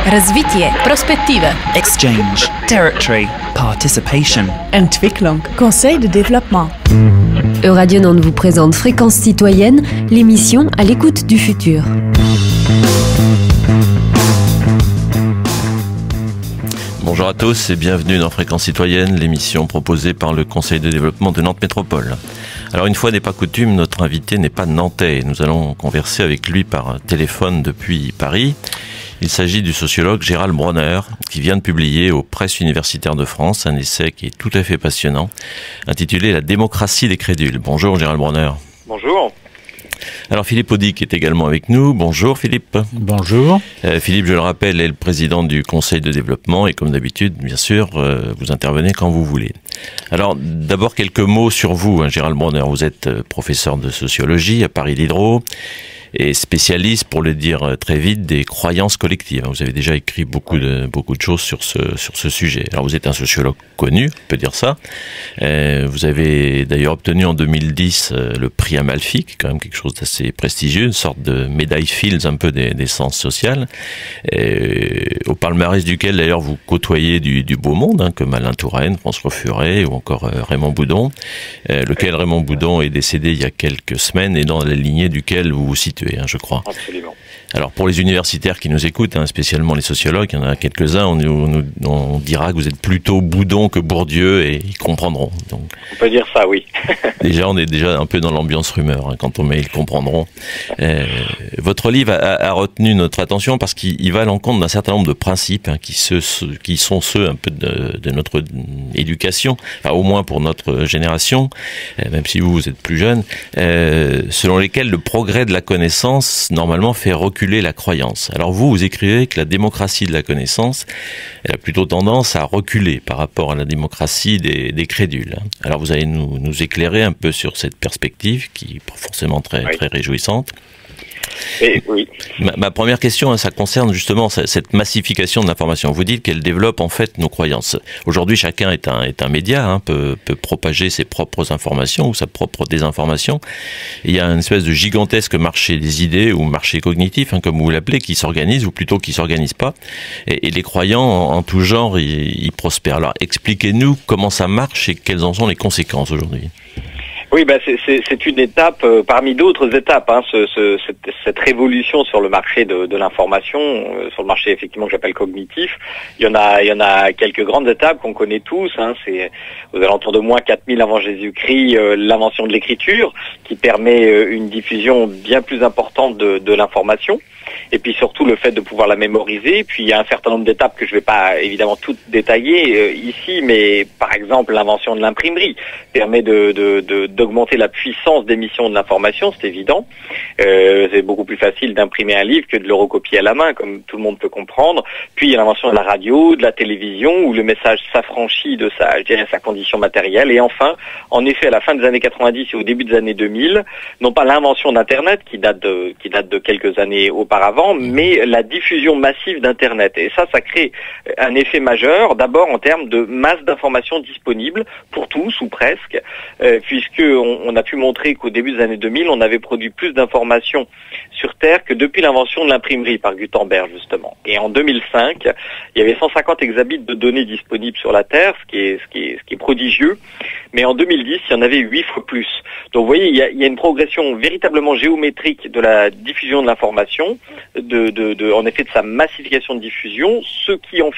Развитие, perspective, exchange, territory, participation, Entwicklung, conseil de développement. Euradio Nantes vous présente Fréquence Citoyenne, l'émission à l'écoute du futur. Bonjour à tous et bienvenue dans Fréquence Citoyenne, l'émission proposée par le Conseil de développement de Nantes Métropole. Alors une fois n'est pas coutume, notre invité n'est pas nantais. Nous allons converser avec lui par téléphone depuis Paris. Il s'agit du sociologue Gérald Bronner, qui vient de publier aux Presses universitaires de France un essai qui est tout à fait passionnant, intitulé « La démocratie des crédules ». Bonjour Gérald Bronner. Bonjour. Alors Philippe Audic est également avec nous. Bonjour Philippe. Bonjour. Philippe, je le rappelle, est le président du Conseil de développement et comme d'habitude, bien sûr, vous intervenez quand vous voulez. Alors d'abord quelques mots sur vous, Gérald Bronner. Vous êtes professeur de sociologie à Paris Diderot et spécialiste, pour le dire très vite, des croyances collectives. Vous avez déjà écrit beaucoup de choses sur ce sujet. Alors vous êtes un sociologue connu, on peut dire ça. Vous avez d'ailleurs obtenu en 2010 le prix Amalfi, qui est quand même quelque chose d'assez prestigieux, une sorte de médaille Fields un peu des sciences sociales, au palmarès duquel d'ailleurs vous côtoyez du beau monde, comme Alain Touraine, François Furet ou encore Raymond Boudon, lequel Raymond Boudon est décédé il y a quelques semaines et dans la lignée duquel vous vous situez, je crois. Absolument. Alors pour les universitaires qui nous écoutent, spécialement les sociologues, il y en a quelques-uns, on dira que vous êtes plutôt Boudon que Bourdieu et ils comprendront. Donc, on peut dire ça, oui. Déjà, on est déjà un peu dans l'ambiance rumeur. Quand on met, ils comprendront. Votre livre a retenu notre attention parce qu'il va à l'encontre d'un certain nombre de principes qui sont ceux un peu de notre éducation, enfin, au moins pour notre génération, même si vous êtes plus jeune, selon lesquels le progrès de la connaissance, normalement, fait reculer la croyance. Alors vous écrivez que la démocratie de la connaissance, elle a plutôt tendance à reculer par rapport à la démocratie des crédules. Alors vous allez nous éclairer un peu sur cette perspective qui est forcément très réjouissante. Et, oui. Ma première question, ça concerne justement cette massification de l'information. Vous dites qu'elle développe en fait nos croyances. Aujourd'hui, chacun est un média, peut propager ses propres informations ou sa propre désinformation. Et il y a une espèce de gigantesque marché des idées ou marché cognitif, comme vous l'appelez, qui s'organise ou plutôt qui s'organise pas. Et les croyants en tout genre, ils prospèrent. Alors, expliquez-nous comment ça marche et quelles en sont les conséquences aujourd'hui. Oui, c'est une étape parmi d'autres étapes, cette révolution sur le marché de l'information, sur le marché effectivement que j'appelle cognitif. Il y en a quelques grandes étapes qu'on connaît tous. C'est aux alentours de moins 4000 avant Jésus-Christ, l'invention de l'écriture qui permet une diffusion bien plus importante de l'information. Et puis surtout le fait de pouvoir la mémoriser. Puis il y a un certain nombre d'étapes que je ne vais pas évidemment toutes détailler ici, mais par exemple l'invention de l'imprimerie permet d'augmenter la puissance d'émission de l'information, c'est évident. C'est beaucoup plus facile d'imprimer un livre que de le recopier à la main, comme tout le monde peut comprendre. Puis il y a l'invention de la radio, de la télévision, où le message s'affranchit de sa condition matérielle. Et enfin, en effet, à la fin des années 90 et au début des années 2000, non pas l'invention d'Internet qui date de quelques années auparavant, mais la diffusion massive d'Internet. Et ça crée un effet majeur, d'abord en termes de masse d'informations disponibles pour tous ou presque, puisqu'on a pu montrer qu'au début des années 2000, on avait produit plus d'informations sur Terre que depuis l'invention de l'imprimerie par Gutenberg, justement. Et en 2005, il y avait 150 exabits de données disponibles sur la Terre, ce qui est prodigieux. Mais en 2010, il y en avait 8 fois plus. Donc vous voyez, il y a une progression véritablement géométrique de la diffusion de l'information, en effet de sa massification de diffusion, ce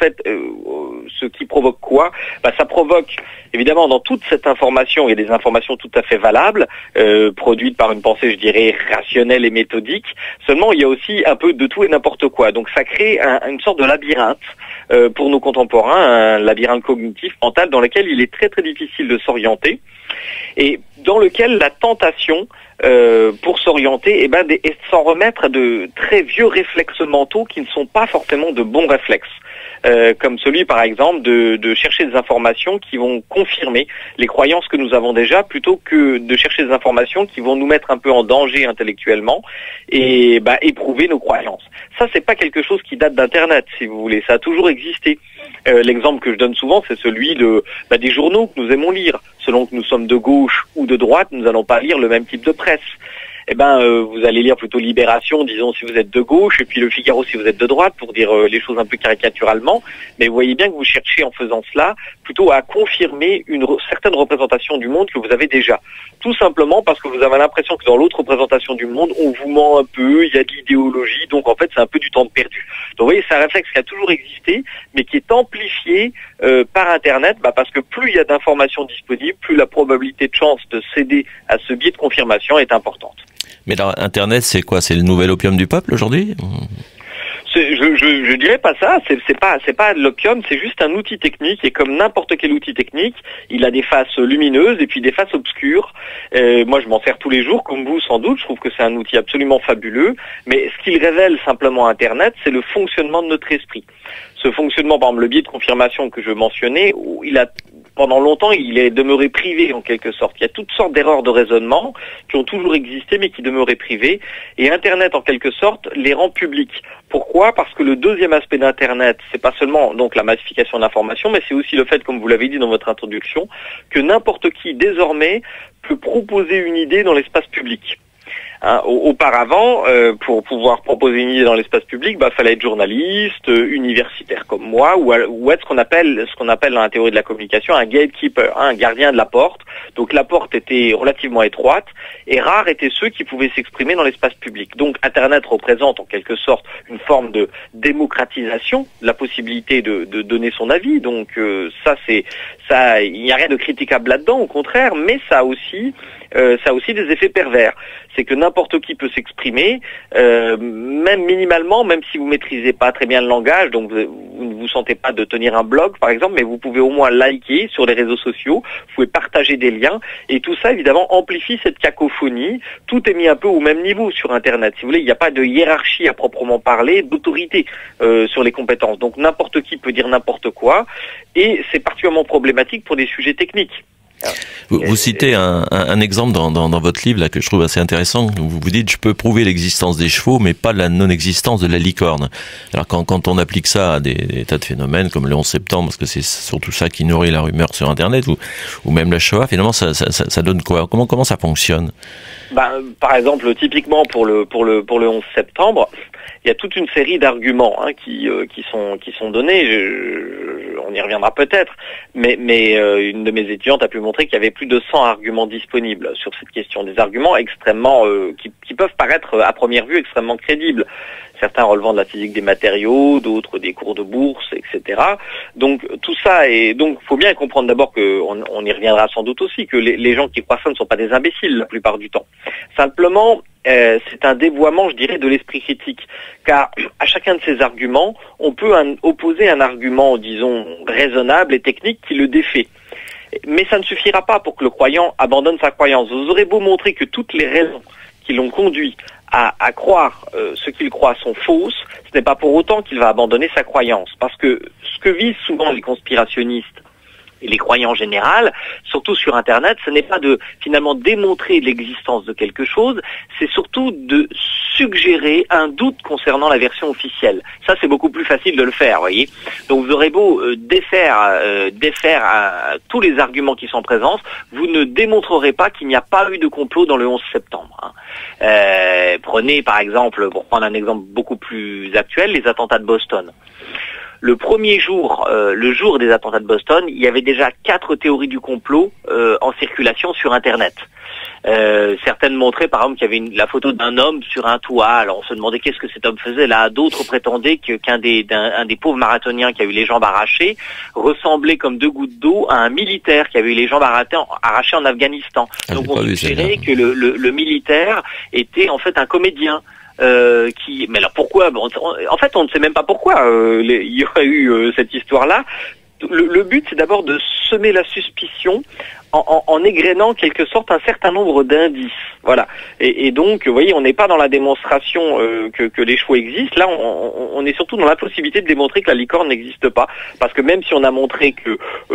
qui provoque quoi ? Ça provoque évidemment dans toute cette information, il y a des informations tout à fait valables, produites par une pensée, je dirais, rationnelle et méthodique. Seulement, il y a aussi un peu de tout et n'importe quoi. Donc ça crée une sorte de labyrinthe pour nos contemporains, un labyrinthe cognitif, mental, dans lequel il est très très difficile de s'orienter et dans lequel la tentation pour s'orienter, est de s'en remettre à de très vieux réflexes mentaux qui ne sont pas forcément de bons réflexes. Comme celui par exemple de chercher des informations qui vont confirmer les croyances que nous avons déjà, plutôt que de chercher des informations qui vont nous mettre un peu en danger intellectuellement et éprouver nos croyances. Ça, c'est pas quelque chose qui date d'Internet, si vous voulez, ça a toujours existé. L'exemple que je donne souvent, c'est celui des journaux que nous aimons lire. Selon que nous sommes de gauche ou de droite, nous n'allons pas lire le même type de presse. vous allez lire plutôt Libération, disons si vous êtes de gauche, et puis Le Figaro si vous êtes de droite, pour dire les choses un peu caricaturalement. Mais vous voyez bien que vous cherchez en faisant cela plutôt à confirmer une certaine représentation du monde que vous avez déjà. Tout simplement parce que vous avez l'impression que dans l'autre représentation du monde, on vous ment un peu, il y a de l'idéologie, donc en fait c'est un peu du temps de perdu. Donc vous voyez, c'est un réflexe qui a toujours existé, mais qui est amplifié par Internet, parce que plus il y a d'informations disponibles, plus la probabilité de chance de céder à ce biais de confirmation est importante. Mais là, Internet, c'est quoi? C'est le nouvel opium du peuple aujourd'hui? Je dirais pas ça, c'est pas de l'opium, c'est juste un outil technique, et comme n'importe quel outil technique, il a des faces lumineuses et puis des faces obscures. Moi je m'en sers tous les jours, comme vous sans doute, je trouve que c'est un outil absolument fabuleux, mais ce qu'il révèle simplement Internet, c'est le fonctionnement de notre esprit. Ce fonctionnement, par exemple, le biais de confirmation que je mentionnais, pendant longtemps, il est demeuré privé en quelque sorte. Il y a toutes sortes d'erreurs de raisonnement qui ont toujours existé mais qui demeuraient privées. Et Internet, en quelque sorte, les rend publics. Pourquoi? Parce que le deuxième aspect d'Internet, c'est pas seulement donc la massification de l'information, mais c'est aussi le fait, comme vous l'avez dit dans votre introduction, que n'importe qui désormais peut proposer une idée dans l'espace public. Auparavant, pour pouvoir proposer une idée dans l'espace public, fallait être journaliste, universitaire comme moi, ou être ce qu'on appelle dans la théorie de la communication un gatekeeper, un gardien de la porte. Donc la porte était relativement étroite, et rares étaient ceux qui pouvaient s'exprimer dans l'espace public. Donc Internet représente en quelque sorte une forme de démocratisation de la possibilité de donner son avis. Donc ça, il n'y a rien de critiquable là-dedans, au contraire, mais ça a aussi des effets pervers. C'est que n'importe qui peut s'exprimer, même minimalement, même si vous maîtrisez pas très bien le langage, donc vous ne vous sentez pas de tenir un blog par exemple, mais vous pouvez au moins liker sur les réseaux sociaux, vous pouvez partager des liens, et tout ça évidemment amplifie cette cacophonie. Tout est mis un peu au même niveau sur Internet. Si vous voulez, il n'y a pas de hiérarchie à proprement parler, d'autorité sur les compétences. Donc n'importe qui peut dire n'importe quoi, et c'est particulièrement problématique pour des sujets techniques. Vous citez un exemple dans votre livre là que je trouve assez intéressant. Vous dites: je peux prouver l'existence des chevaux, mais pas la non-existence de la licorne. Alors quand on applique ça à des tas de phénomènes comme le 11 septembre, parce que c'est surtout ça qui nourrit la rumeur sur Internet, ou même la Shoah, finalement ça donne quoi? Comment ça fonctionne? Par exemple, typiquement pour le 11 septembre, il y a toute une série d'arguments qui sont donnés. On y reviendra peut-être, mais une de mes étudiantes a pu montrer qu'il y avait plus de 100 arguments disponibles sur cette question. Des arguments extrêmement qui peuvent paraître à première vue extrêmement crédibles. Certains relevant de la physique des matériaux, d'autres des cours de bourse, etc. Donc tout ça, et donc faut bien comprendre d'abord que on y reviendra sans doute aussi, que les gens qui croient ça ne sont pas des imbéciles la plupart du temps. Simplement, c'est un dévoiement, je dirais, de l'esprit critique, car à chacun de ces arguments, on peut opposer un argument, disons, raisonnable et technique qui le défait. Mais ça ne suffira pas pour que le croyant abandonne sa croyance. Vous aurez beau montrer que toutes les raisons qui l'ont conduit à croire ce qu'il croit sont fausses, ce n'est pas pour autant qu'il va abandonner sa croyance. Parce que ce que visent souvent les conspirationnistes et les croyants en général, surtout sur Internet, ce n'est pas de finalement démontrer l'existence de quelque chose, c'est surtout de suggérer un doute concernant la version officielle. Ça, c'est beaucoup plus facile de le faire, vous voyez. Donc vous aurez beau défaire tous les arguments qui sont en présence, vous ne démontrerez pas qu'il n'y a pas eu de complot dans le 11 septembre. Prenez par exemple, pour prendre un exemple beaucoup plus actuel, les attentats de Boston. Le premier jour, le jour des attentats de Boston, il y avait déjà 4 théories du complot en circulation sur Internet. Certaines montraient par exemple qu'il y avait la photo d'un homme sur un toit. Alors on se demandait qu'est-ce que cet homme faisait là. D'autres prétendaient qu'un des pauvres marathoniens qui a eu les jambes arrachées ressemblait comme 2 gouttes d'eau à un militaire qui avait eu les jambes arrachées en Afghanistan. Donc on suggérait que le militaire était en fait un comédien. Mais alors pourquoi? En fait, on ne sait même pas pourquoi il y aurait eu cette histoire-là. Le but, c'est d'abord de semer la suspicion en égrénant en quelque sorte un certain nombre d'indices. Voilà. Et donc, vous voyez, on n'est pas dans la démonstration que les chevaux existent. Là, on est surtout dans la possibilité de démontrer que la licorne n'existe pas. Parce que même si on a montré que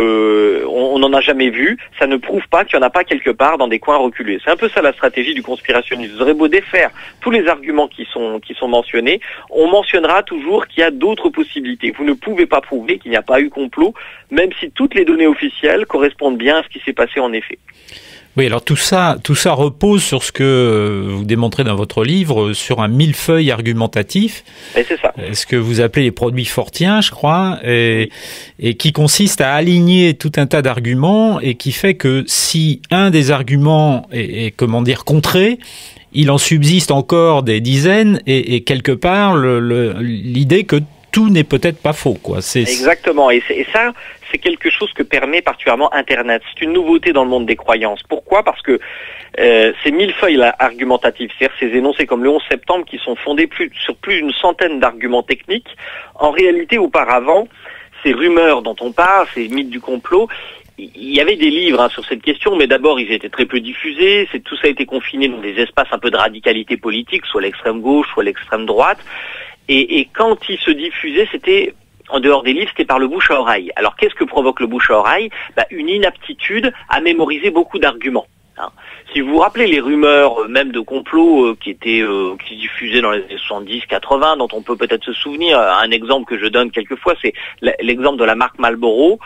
on n'en a jamais vu, ça ne prouve pas qu'il n'y en a pas quelque part dans des coins reculés. C'est un peu ça la stratégie du conspirationnisme. Vous aurez beau défaire tous les arguments qui sont mentionnés, on mentionnera toujours qu'il y a d'autres possibilités. Vous ne pouvez pas prouver qu'il n'y a pas eu complot, même si toutes les données officielles correspondent bien à ce qui s'est passé en effet. Oui, alors tout ça repose sur ce que vous démontrez dans votre livre, sur un millefeuille argumentatif. Et c'est ça. Ce que vous appelez les produits fortiens, je crois, et qui consiste à aligner tout un tas d'arguments et qui fait que si un des arguments est contré, il en subsiste encore des dizaines et quelque part l'idée que tout n'est peut-être pas faux, quoi. Exactement. Et ça, c'est quelque chose que permet particulièrement Internet. C'est une nouveauté dans le monde des croyances. Pourquoi ? Parce que ces millefeuilles argumentatifs, c'est-à-dire ces énoncés comme le 11 septembre qui sont fondés sur plus d'une centaine d'arguments techniques, en réalité, auparavant, ces rumeurs dont on parle, ces mythes du complot, il y avait des livres sur cette question, mais d'abord ils étaient très peu diffusés, tout ça a été confiné dans des espaces un peu de radicalité politique, soit l'extrême gauche, soit l'extrême droite, et quand ils se diffusaient, c'était en dehors des livres, c'était par le bouche à oreille. Alors qu'est-ce que provoque le bouche à oreille ? Une inaptitude à mémoriser beaucoup d'arguments. Si vous vous rappelez les rumeurs, même de complot, qui diffusaient dans les années 70-80, dont on peut peut-être se souvenir, un exemple que je donne quelquefois, c'est l'exemple de la marque Marlboro,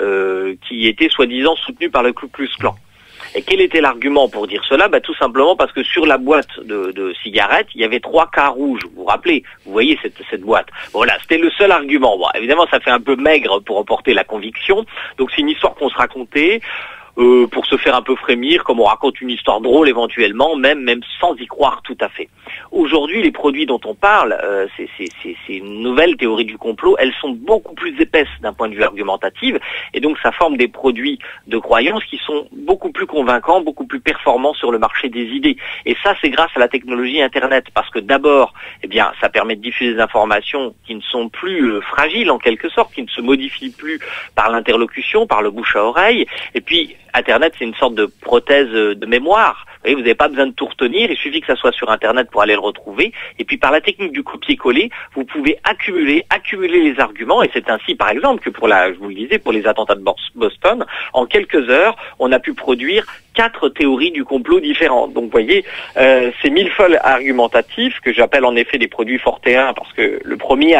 qui était soi-disant soutenue par le Ku Klux Klan. Et quel était l'argument pour dire cela ? Tout simplement parce que sur la boîte de cigarettes, il y avait 3 K rouges. Vous vous rappelez ? Vous voyez cette boîte. Voilà, c'était le seul argument. Bon, évidemment, ça fait un peu maigre pour emporter la conviction. Donc c'est une histoire qu'on se racontait. Pour se faire un peu frémir, comme on raconte une histoire drôle éventuellement, même sans y croire tout à fait. Aujourd'hui, les produits dont on parle, c'est une nouvelle théorie du complot, elles sont beaucoup plus épaisses d'un point de vue argumentatif, et donc ça forme des produits de croyances qui sont beaucoup plus convaincants, beaucoup plus performants sur le marché des idées. Et ça, c'est grâce à la technologie Internet, parce que d'abord, ça permet de diffuser des informations qui ne sont plus fragiles en quelque sorte, qui ne se modifient plus par l'interlocution, par le bouche à oreille, et puis Internet, c'est une sorte de prothèse de mémoire. Vous voyez, vous n'avez pas besoin de tout retenir, il suffit que ça soit sur Internet pour aller le retrouver. Et puis par la technique du copier-coller, vous pouvez accumuler les arguments. Et c'est ainsi, par exemple, que je vous le disais, pour les attentats de Boston, en quelques heures, on a pu produire 4 théories du complot différentes. Donc vous voyez, ces millefeuilles argumentatifs, que j'appelle en effet des produits fortéens, parce que le premier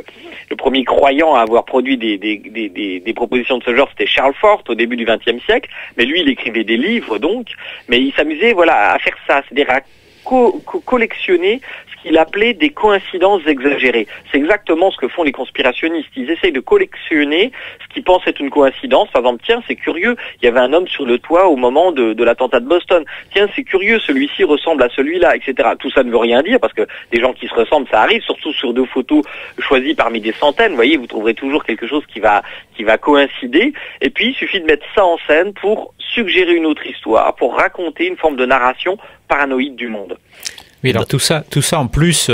croyant à avoir produit des propositions de ce genre, c'était Charles Fort au début du XXe siècle. Mais lui, il écrivait des livres, donc, mais il s'amusait, à faire ça, c'est-à-dire à collectionner ce qu'il appelait des coïncidences exagérées. C'est exactement ce que font les conspirationnistes. Ils essayent de collectionner ce qu'ils pensent être une coïncidence. Par exemple, tiens, c'est curieux, il y avait un homme sur le toit au moment de l'attentat de Boston. Tiens, c'est curieux, celui-ci ressemble à celui-là, etc. Tout ça ne veut rien dire, parce que des gens qui se ressemblent, ça arrive, surtout sur 2 photos choisies parmi des centaines. Vous voyez, vous trouverez toujours quelque chose qui va coïncider. Et puis, il suffit de mettre ça en scène pour suggérer une autre histoire, pour raconter une forme de narration paranoïde du monde. Oui, alors tout ça en plus,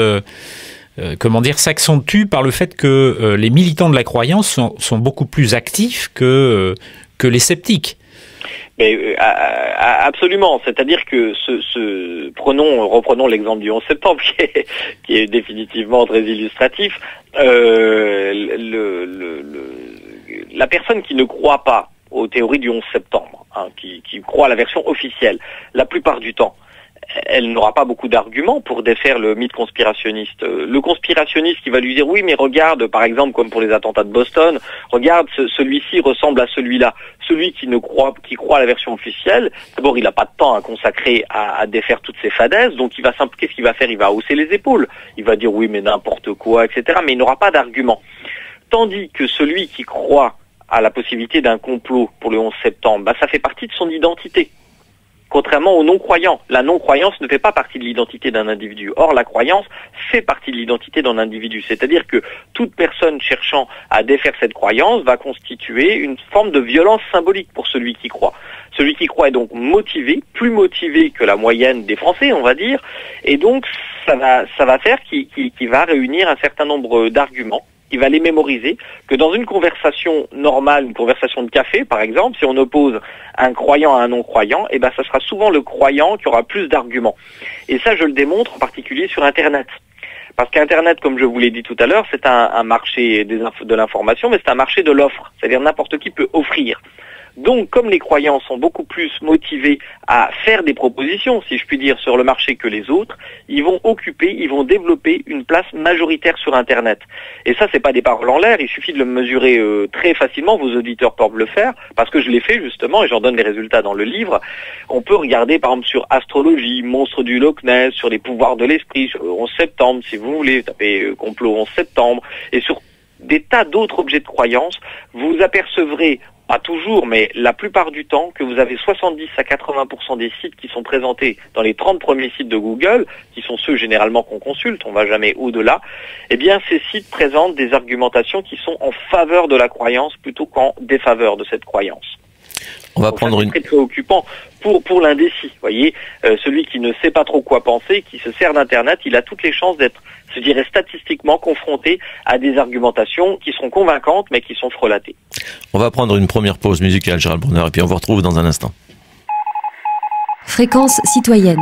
s'accentue par le fait que les militants de la croyance sont beaucoup plus actifs que les sceptiques. Mais absolument, c'est-à-dire que reprenons l'exemple du 11 septembre qui est définitivement très illustratif. La personne qui ne croit pas aux théories du 11 septembre, qui croit à la version officielle, la plupart du temps, elle n'aura pas beaucoup d'arguments pour défaire le mythe conspirationniste. Le conspirationniste qui va lui dire oui, mais regarde, par exemple, comme pour les attentats de Boston, regarde, celui-ci ressemble à celui-là. Celui qui croit à la version officielle, d'abord, il n'a pas de temps à consacrer à défaire toutes ces fadaises, donc qu'est-ce qu'il va faire ? Il va hausser les épaules. Il va dire oui, mais n'importe quoi, etc. Mais il n'aura pas d'arguments. Tandis que celui qui croit à la possibilité d'un complot pour le 11 septembre, ça fait partie de son identité. Contrairement aux non-croyants. La non-croyance ne fait pas partie de l'identité d'un individu. Or, la croyance fait partie de l'identité d'un individu. C'est-à-dire que toute personne cherchant à défaire cette croyance va constituer une forme de violence symbolique pour celui qui croit. Celui qui croit est donc motivé, plus motivé que la moyenne des Français, on va dire, et donc ça va faire qu'il va réunir un certain nombre d'arguments. Il va les mémoriser, que dans une conversation normale, une conversation de café par exemple, si on oppose un croyant à un non-croyant, ça sera souvent le croyant qui aura plus d'arguments. Et ça, je le démontre en particulier sur Internet. Parce qu'Internet, comme je vous l'ai dit tout à l'heure, c'est un marché de l'information, mais c'est un marché de l'offre. C'est-à-dire n'importe qui peut offrir. Donc, comme les croyants sont beaucoup plus motivés à faire des propositions, si je puis dire, sur le marché que les autres, ils vont développer une place majoritaire sur Internet. Et ça, c'est pas des paroles en l'air, il suffit de le mesurer très facilement, vos auditeurs peuvent le faire, parce que je l'ai fait justement, et j'en donne les résultats dans le livre. On peut regarder par exemple sur astrologie, monstre du Loch Ness, sur les pouvoirs de l'esprit, sur le 11 septembre, si vous voulez, tapez complot 11 septembre, et sur des tas d'autres objets de croyance, vous apercevrez, pas toujours, mais la plupart du temps, que vous avez 70 à 80% des sites qui sont présentés dans les 30 premiers sites de Google, qui sont ceux généralement qu'on consulte, on va jamais au-delà, eh bien ces sites présentent des argumentations qui sont en faveur de la croyance plutôt qu'en défaveur de cette croyance. On va Donc prendre c'est très préoccupant pour l'indécis. Voyez, celui qui ne sait pas trop quoi penser, qui se sert d'Internet, il a toutes les chances d'être, je dirais, statistiquement confronté à des argumentations qui sont convaincantes, mais qui sont frelatées. On va prendre une première pause musicale, Gérald Bronner, et puis on vous retrouve dans un instant. Fréquence citoyenne.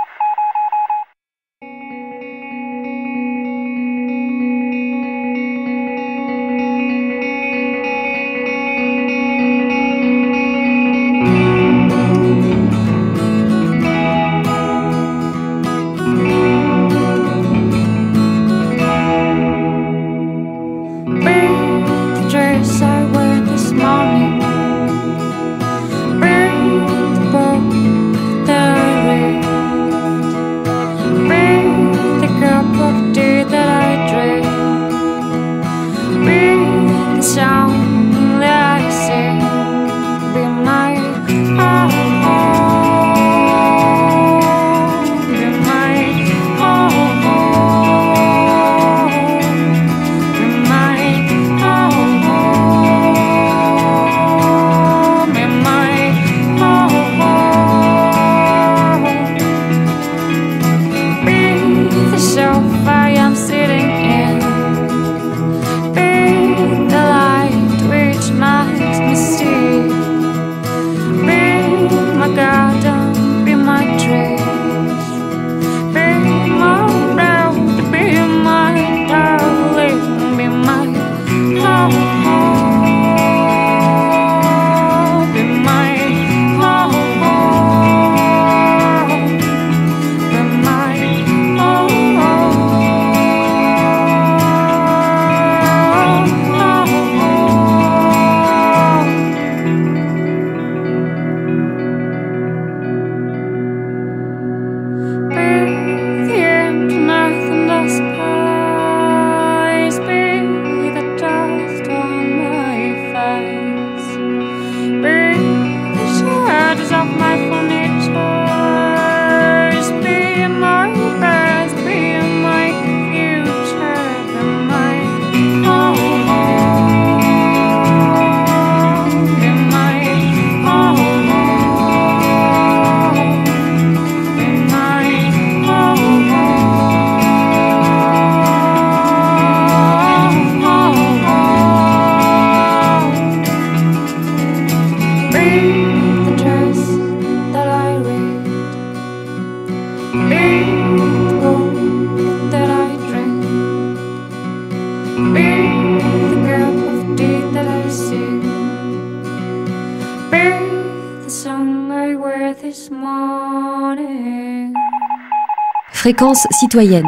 Fréquence citoyenne.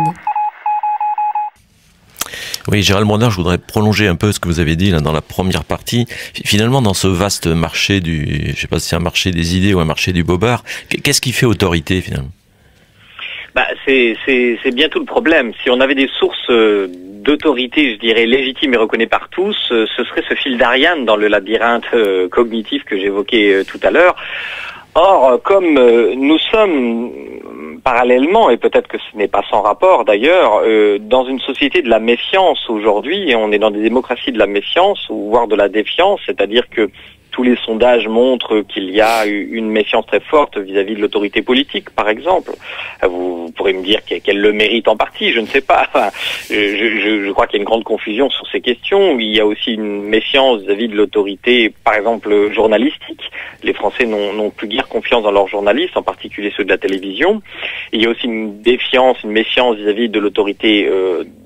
Oui, Gérald Bronner, je voudrais prolonger un peu ce que vous avez dit là dans la première partie. Finalement, dans ce vaste marché je sais pas si c'est un marché des idées ou un marché du bobard, qu'est-ce qui fait autorité finalement? C'est bien tout le problème. Si on avait des sources d'autorité, je dirais, légitimes et reconnues par tous, ce serait ce fil d'Ariane dans le labyrinthe cognitif que j'évoquais tout à l'heure. Or, comme nous sommes parallèlement, et peut-être que ce n'est pas sans rapport d'ailleurs, dans une société de la méfiance aujourd'hui, et on est dans des démocraties de la méfiance, ou voire de la défiance, c'est-à-dire que tous les sondages montrent qu'il y a une méfiance très forte vis-à-vis de l'autorité politique, par exemple. Vous pourrez me dire qu'elle le mérite en partie, je ne sais pas. Enfin, je crois qu'il y a une grande confusion sur ces questions. Il y a aussi une méfiance vis-à-vis de l'autorité, par exemple, journalistique. Les Français n'ont plus guère confiance dans leurs journalistes, en particulier ceux de la télévision. Il y a aussi une défiance, une méfiance vis-à-vis de l'autorité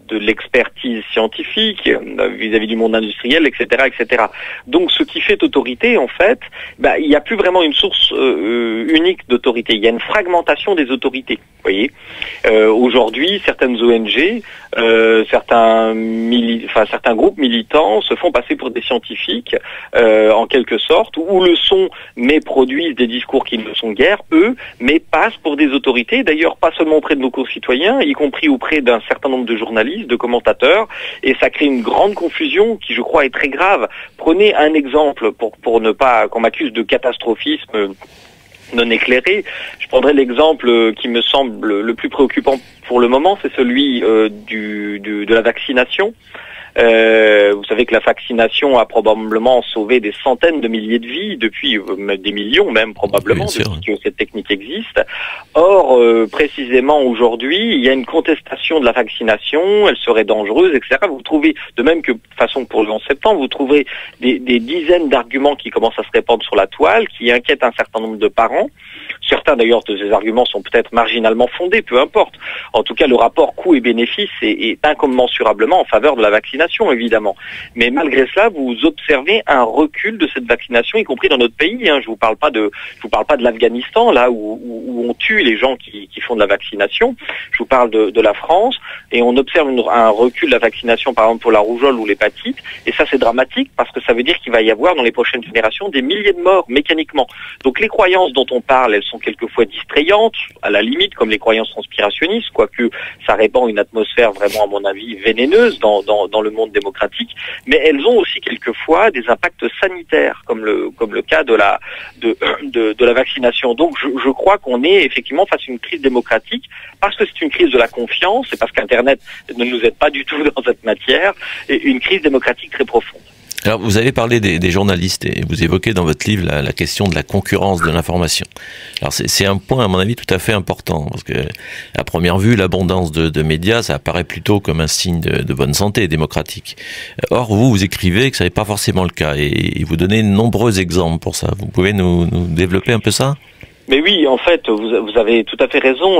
de l'expertise scientifique vis-à-vis du monde industriel, etc., etc. Donc, ce qui fait autorité, en fait, il n'y a plus vraiment une source unique d'autorité. Il y a une fragmentation des autorités. Vous voyez, aujourd'hui, certaines ONG, certains groupes militants se font passer pour des scientifiques, en quelque sorte, ou le sont, mais produisent des discours qui ne le sont guère, eux, mais passent pour des autorités. D'ailleurs, pas seulement auprès de nos concitoyens, y compris auprès d'un certain nombre de journalistes, de commentateurs, et ça crée une grande confusion qui, je crois, est très grave. Prenez un exemple pour ne pas qu'on m'accuse de catastrophisme non éclairé. Je prendrai l'exemple qui me semble le plus préoccupant pour le moment, c'est celui de la vaccination. Vous savez que la vaccination a probablement sauvé des centaines de milliers de vies depuis des millions même probablement depuis que cette technique existe. Or, précisément aujourd'hui, il y a une contestation de la vaccination, elle serait dangereuse, etc. Vous trouvez, de même que façon pour le 11 septembre, vous trouverez des dizaines d'arguments qui commencent à se répandre sur la toile, qui inquiètent un certain nombre de parents. Certains d'ailleurs de ces arguments sont peut-être marginalement fondés, peu importe. En tout cas, le rapport coût et bénéfice est incommensurablement en faveur de la vaccination, évidemment. Mais malgré cela, vous observez un recul de cette vaccination, y compris dans notre pays. Je vous parle pas de l'Afghanistan, là où on tue les gens qui font de la vaccination. Je vous parle de la France, et on observe un recul de la vaccination, par exemple pour la rougeole ou l'hépatite. Et ça, c'est dramatique parce que ça veut dire qu'il va y avoir dans les prochaines générations des milliers de morts mécaniquement. Donc les croyances dont on parle, elles sont quelquefois distrayantes, à la limite, comme les croyances conspirationnistes, quoique ça répand une atmosphère vraiment, à mon avis, vénéneuse dans le monde démocratique, mais elles ont aussi quelquefois des impacts sanitaires, comme le cas de la vaccination. Donc je crois qu'on est effectivement face à une crise démocratique, parce que c'est une crise de la confiance, et parce qu'Internet ne nous aide pas du tout dans cette matière, et une crise démocratique très profonde. Alors, vous avez parlé des journalistes et vous évoquez dans votre livre la question de la concurrence de l'information. Alors, c'est un point, à mon avis, tout à fait important, parce que, à première vue, l'abondance de médias, ça apparaît plutôt comme un signe de bonne santé démocratique. Or, vous écrivez que ça n'est pas forcément le cas, et vous donnez de nombreux exemples pour ça. Vous pouvez nous développer un peu ça ? Mais oui, en fait, vous avez tout à fait raison.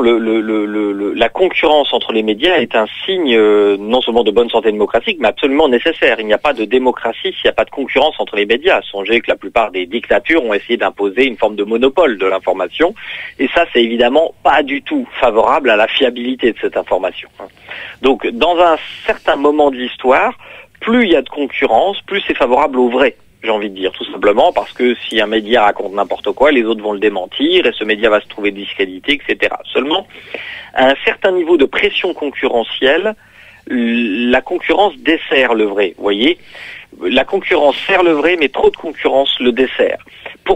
La concurrence entre les médias est un signe non seulement de bonne santé démocratique, mais absolument nécessaire. Il n'y a pas de démocratie s'il n'y a pas de concurrence entre les médias. Songez que la plupart des dictatures ont essayé d'imposer une forme de monopole de l'information, et ça, c'est évidemment pas du tout favorable à la fiabilité de cette information. Donc, dans un certain moment de l'histoire, plus il y a de concurrence, plus c'est favorable au vrai. J'ai envie de dire, tout simplement parce que si un média raconte n'importe quoi, les autres vont le démentir et ce média va se trouver discrédité, etc. Seulement, à un certain niveau de pression concurrentielle, la concurrence dessert le vrai, vous voyez. La concurrence sert le vrai, mais trop de concurrence le dessert. Pourquoi ?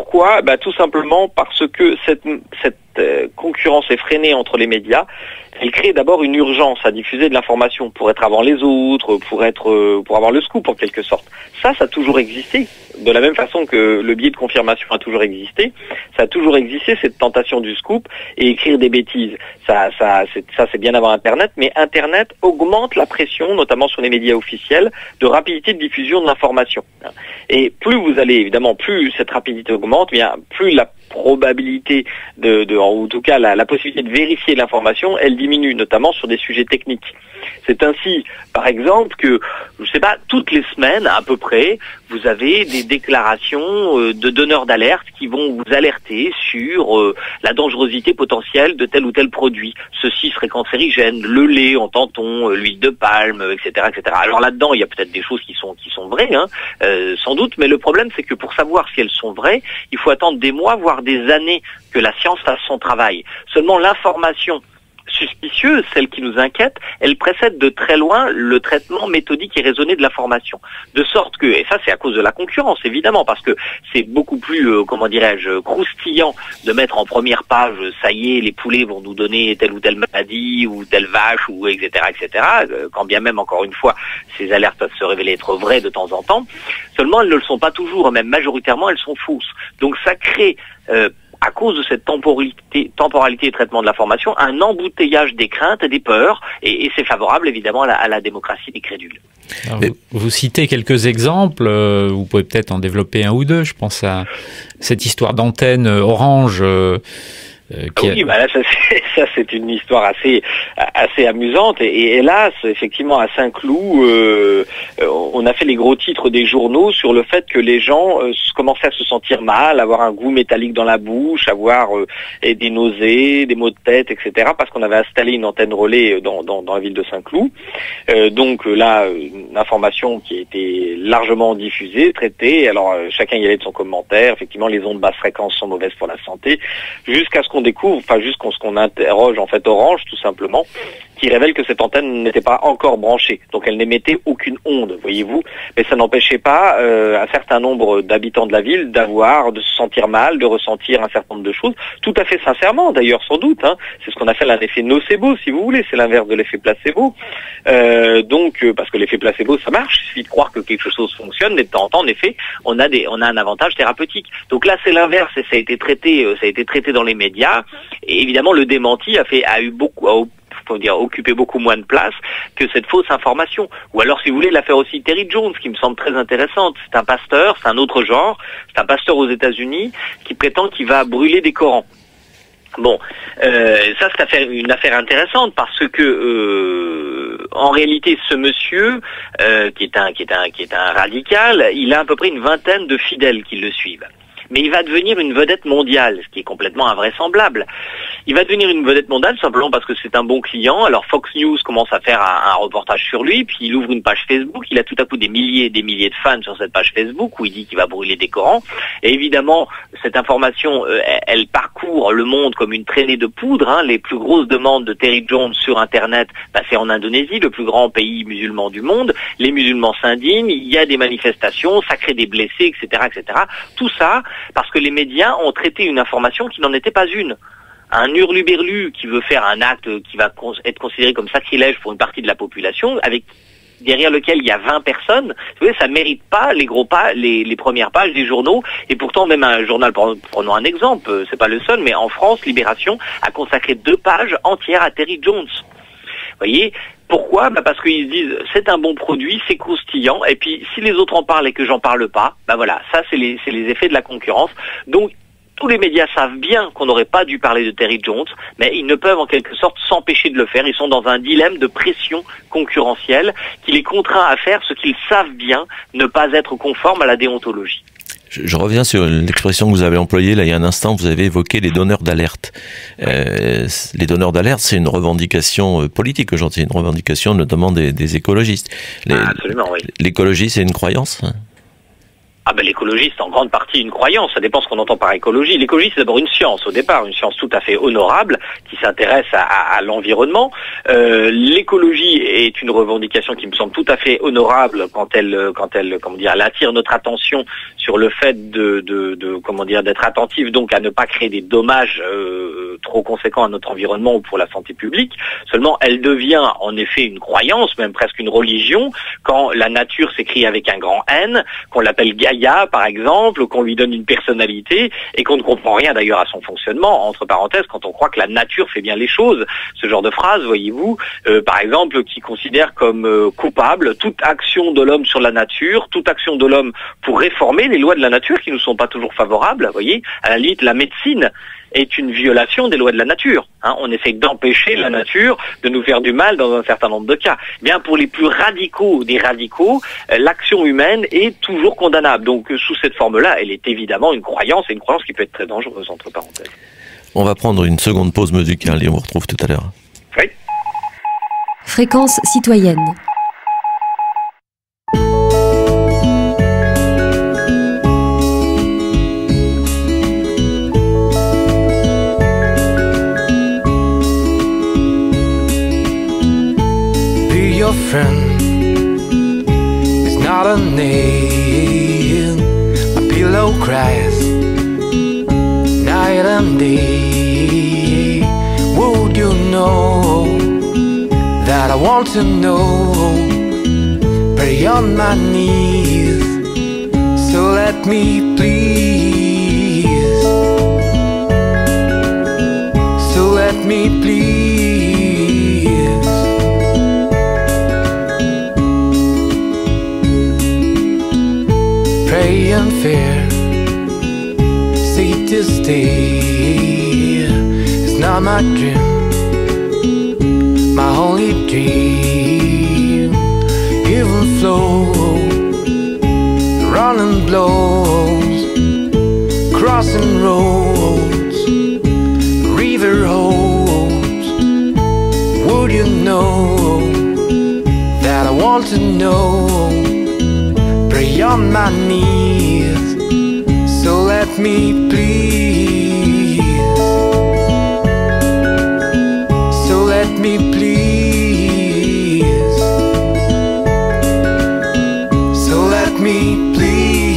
Tout simplement parce que cette concurrence effrénée entre les médias, elle crée d'abord une urgence à diffuser de l'information pour être avant les autres, pour avoir le scoop en quelque sorte. Ça a toujours existé. De la même façon que le biais de confirmation a toujours existé, ça a toujours existé cette tentation du scoop et écrire des bêtises. Ça c'est bien avant Internet, mais Internet augmente la pression, notamment sur les médias officiels, de rapidité de diffusion de l'information. Et plus vous allez, évidemment, plus cette rapidité augmente, bien plus la probabilité en tout cas la possibilité de vérifier l'information, elle diminue, notamment sur des sujets techniques. C'est ainsi, par exemple, que, je sais pas, toutes les semaines, à peu près, vous avez des déclarations de donneurs d'alerte qui vont vous alerter sur la dangerosité potentielle de tel ou tel produit. Ceci serait cancérigène, le lait, entend-on, l'huile de palme, etc., etc. Alors là-dedans, il y a peut-être des choses qui sont vraies, sans doute, mais le problème, c'est que pour savoir si elles sont vraies, il faut attendre des mois, voire des années que la science fasse son travail. Seulement l'information suspicieuse, celle qui nous inquiète, elle précède de très loin le traitement méthodique et raisonné de l'information. De sorte que, et ça c'est à cause de la concurrence évidemment, parce que c'est beaucoup plus, croustillant de mettre en première page, ça y est, les poulets vont nous donner telle ou telle maladie, ou telle vache, ou etc., quand bien même, encore une fois, ces alertes peuvent se révéler être vraies de temps en temps. Seulement, elles ne le sont pas toujours, même majoritairement, elles sont fausses. Donc ça crée, à cause de cette temporalité et traitement de l'information, un embouteillage des craintes et des peurs, et c'est favorable évidemment à la démocratie des crédules. Alors, vous citez quelques exemples, vous pouvez peut-être en développer un ou deux. Je pense à cette histoire d'antenne Orange Oui, bah là, ça c'est une histoire assez amusante. Et hélas, effectivement, à Saint-Cloud, on a fait les gros titres des journaux sur le fait que les gens commençaient à se sentir mal, avoir un goût métallique dans la bouche, avoir des nausées, des maux de tête, etc. Parce qu'on avait installé une antenne relais dans la ville de Saint-Cloud. Donc là, une information qui a été largement diffusée, traitée. Alors chacun y allait de son commentaire. Effectivement, les ondes basse fréquence sont mauvaises pour la santé. Jusqu'à ce qu'on découvre, jusqu'à ce qu'on interroge en fait Orange tout simplement, qui révèle que cette antenne n'était pas encore branchée, donc elle n'émettait aucune onde, voyez-vous, mais ça n'empêchait pas un certain nombre d'habitants de la ville de se sentir mal, de ressentir un certain nombre de choses, tout à fait sincèrement d'ailleurs sans doute, hein. C'est ce qu'on appelle un effet nocebo si vous voulez, c'est l'inverse de l'effet placebo, parce que l'effet placebo ça marche, il suffit de croire que quelque chose fonctionne, mais de temps en temps en effet on a un avantage thérapeutique. Donc là c'est l'inverse et ça a été traité dans les médias, et évidemment le démenti a occupé beaucoup moins de place que cette fausse information. Ou alors, si vous voulez, l'affaire aussi Terry Jones, qui me semble très intéressante. C'est un pasteur, c'est un autre genre, c'est un pasteur aux États-Unis qui prétend qu'il va brûler des Corans. Bon, ça c'est une affaire intéressante parce que en réalité ce monsieur qui est un radical, il a à peu près une vingtaine de fidèles qui le suivent. Mais il va devenir une vedette mondiale, ce qui est complètement invraisemblable. Il va devenir une vedette mondiale simplement parce que c'est un bon client. Alors Fox News commence à faire un reportage sur lui, puis il ouvre une page Facebook. Il a tout à coup des milliers et des milliers de fans sur cette page Facebook où il dit qu'il va brûler des Corans. Et évidemment, cette information, elle parcourt le monde comme une traînée de poudre. Hein. Les plus grosses demandes de Terry Jones sur Internet, c'est en Indonésie, le plus grand pays musulman du monde. Les musulmans s'indignent, il y a des manifestations, ça crée des blessés, etc., etc. Tout ça parce que les médias ont traité une information qui n'en était pas une. Un hurluberlu qui veut faire un acte qui va être considéré comme sacrilège pour une partie de la population, derrière lequel il y a 20 personnes, vous voyez, ça mérite pas les premières pages des journaux, et pourtant même un journal, prenons un exemple, c'est pas le seul, mais en France, Libération a consacré 2 pages entières à Terry Jones. Vous voyez, pourquoi ? Parce qu'ils se disent c'est un bon produit, c'est croustillant, et puis si les autres en parlent et que j'en parle pas, voilà, ça c'est les effets de la concurrence. Donc tous les médias savent bien qu'on n'aurait pas dû parler de Terry Jones, mais ils ne peuvent en quelque sorte s'empêcher de le faire. Ils sont dans un dilemme de pression concurrentielle qui les contraint à faire ce qu'ils savent bien ne pas être conforme à la déontologie. Je reviens sur l'expression que vous avez employée là il y a un instant, vous avez évoqué les donneurs d'alerte. Les donneurs d'alerte, c'est une revendication politique aujourd'hui, une revendication notamment des écologistes. Absolument, oui. L'écologie, c'est une croyance ? L'écologie, c'est en grande partie une croyance, ça dépend ce qu'on entend par écologie. L'écologie, c'est d'abord une science au départ, une science tout à fait honorable, qui s'intéresse à l'environnement. L'écologie est une revendication qui me semble tout à fait honorable quand elle attire notre attention sur le fait d'être attentif donc à ne pas créer des dommages trop conséquents à notre environnement ou pour la santé publique. Seulement, elle devient en effet une croyance, même presque une religion, quand la nature s'écrit avec un grand N, qu'on l'appelle Gaïa, par exemple, qu'on lui donne une personnalité et qu'on ne comprend rien d'ailleurs à son fonctionnement, entre parenthèses, quand on croit que la nature fait bien les choses. Ce genre de phrase, voyez-vous, par exemple, qui considère comme coupable toute action de l'homme sur la nature, toute action de l'homme pour réformer les lois de la nature qui ne nous sont pas toujours favorables, vous voyez, à la limite, la médecine est une violation des lois de la nature. On essaie d'empêcher la nature de nous faire du mal dans un certain nombre de cas. Bien, pour les plus radicaux des radicaux, l'action humaine est toujours condamnable. Donc, sous cette forme-là, elle est évidemment une croyance, et une croyance qui peut être très dangereuse, entre parenthèses. On va prendre une seconde pause musicale et on vous retrouve tout à l'heure. Oui. Fréquence citoyenne. Your friend is not a nail. My pillow cries night and day. Would you know that I want to know? Pray on my knees, so let me please. So let me please. Pray and fear, say to stay. blows, crossing roads, river holds. Would you know that I want to know? Pray on my knees, so let me please, so let me please, so let me please.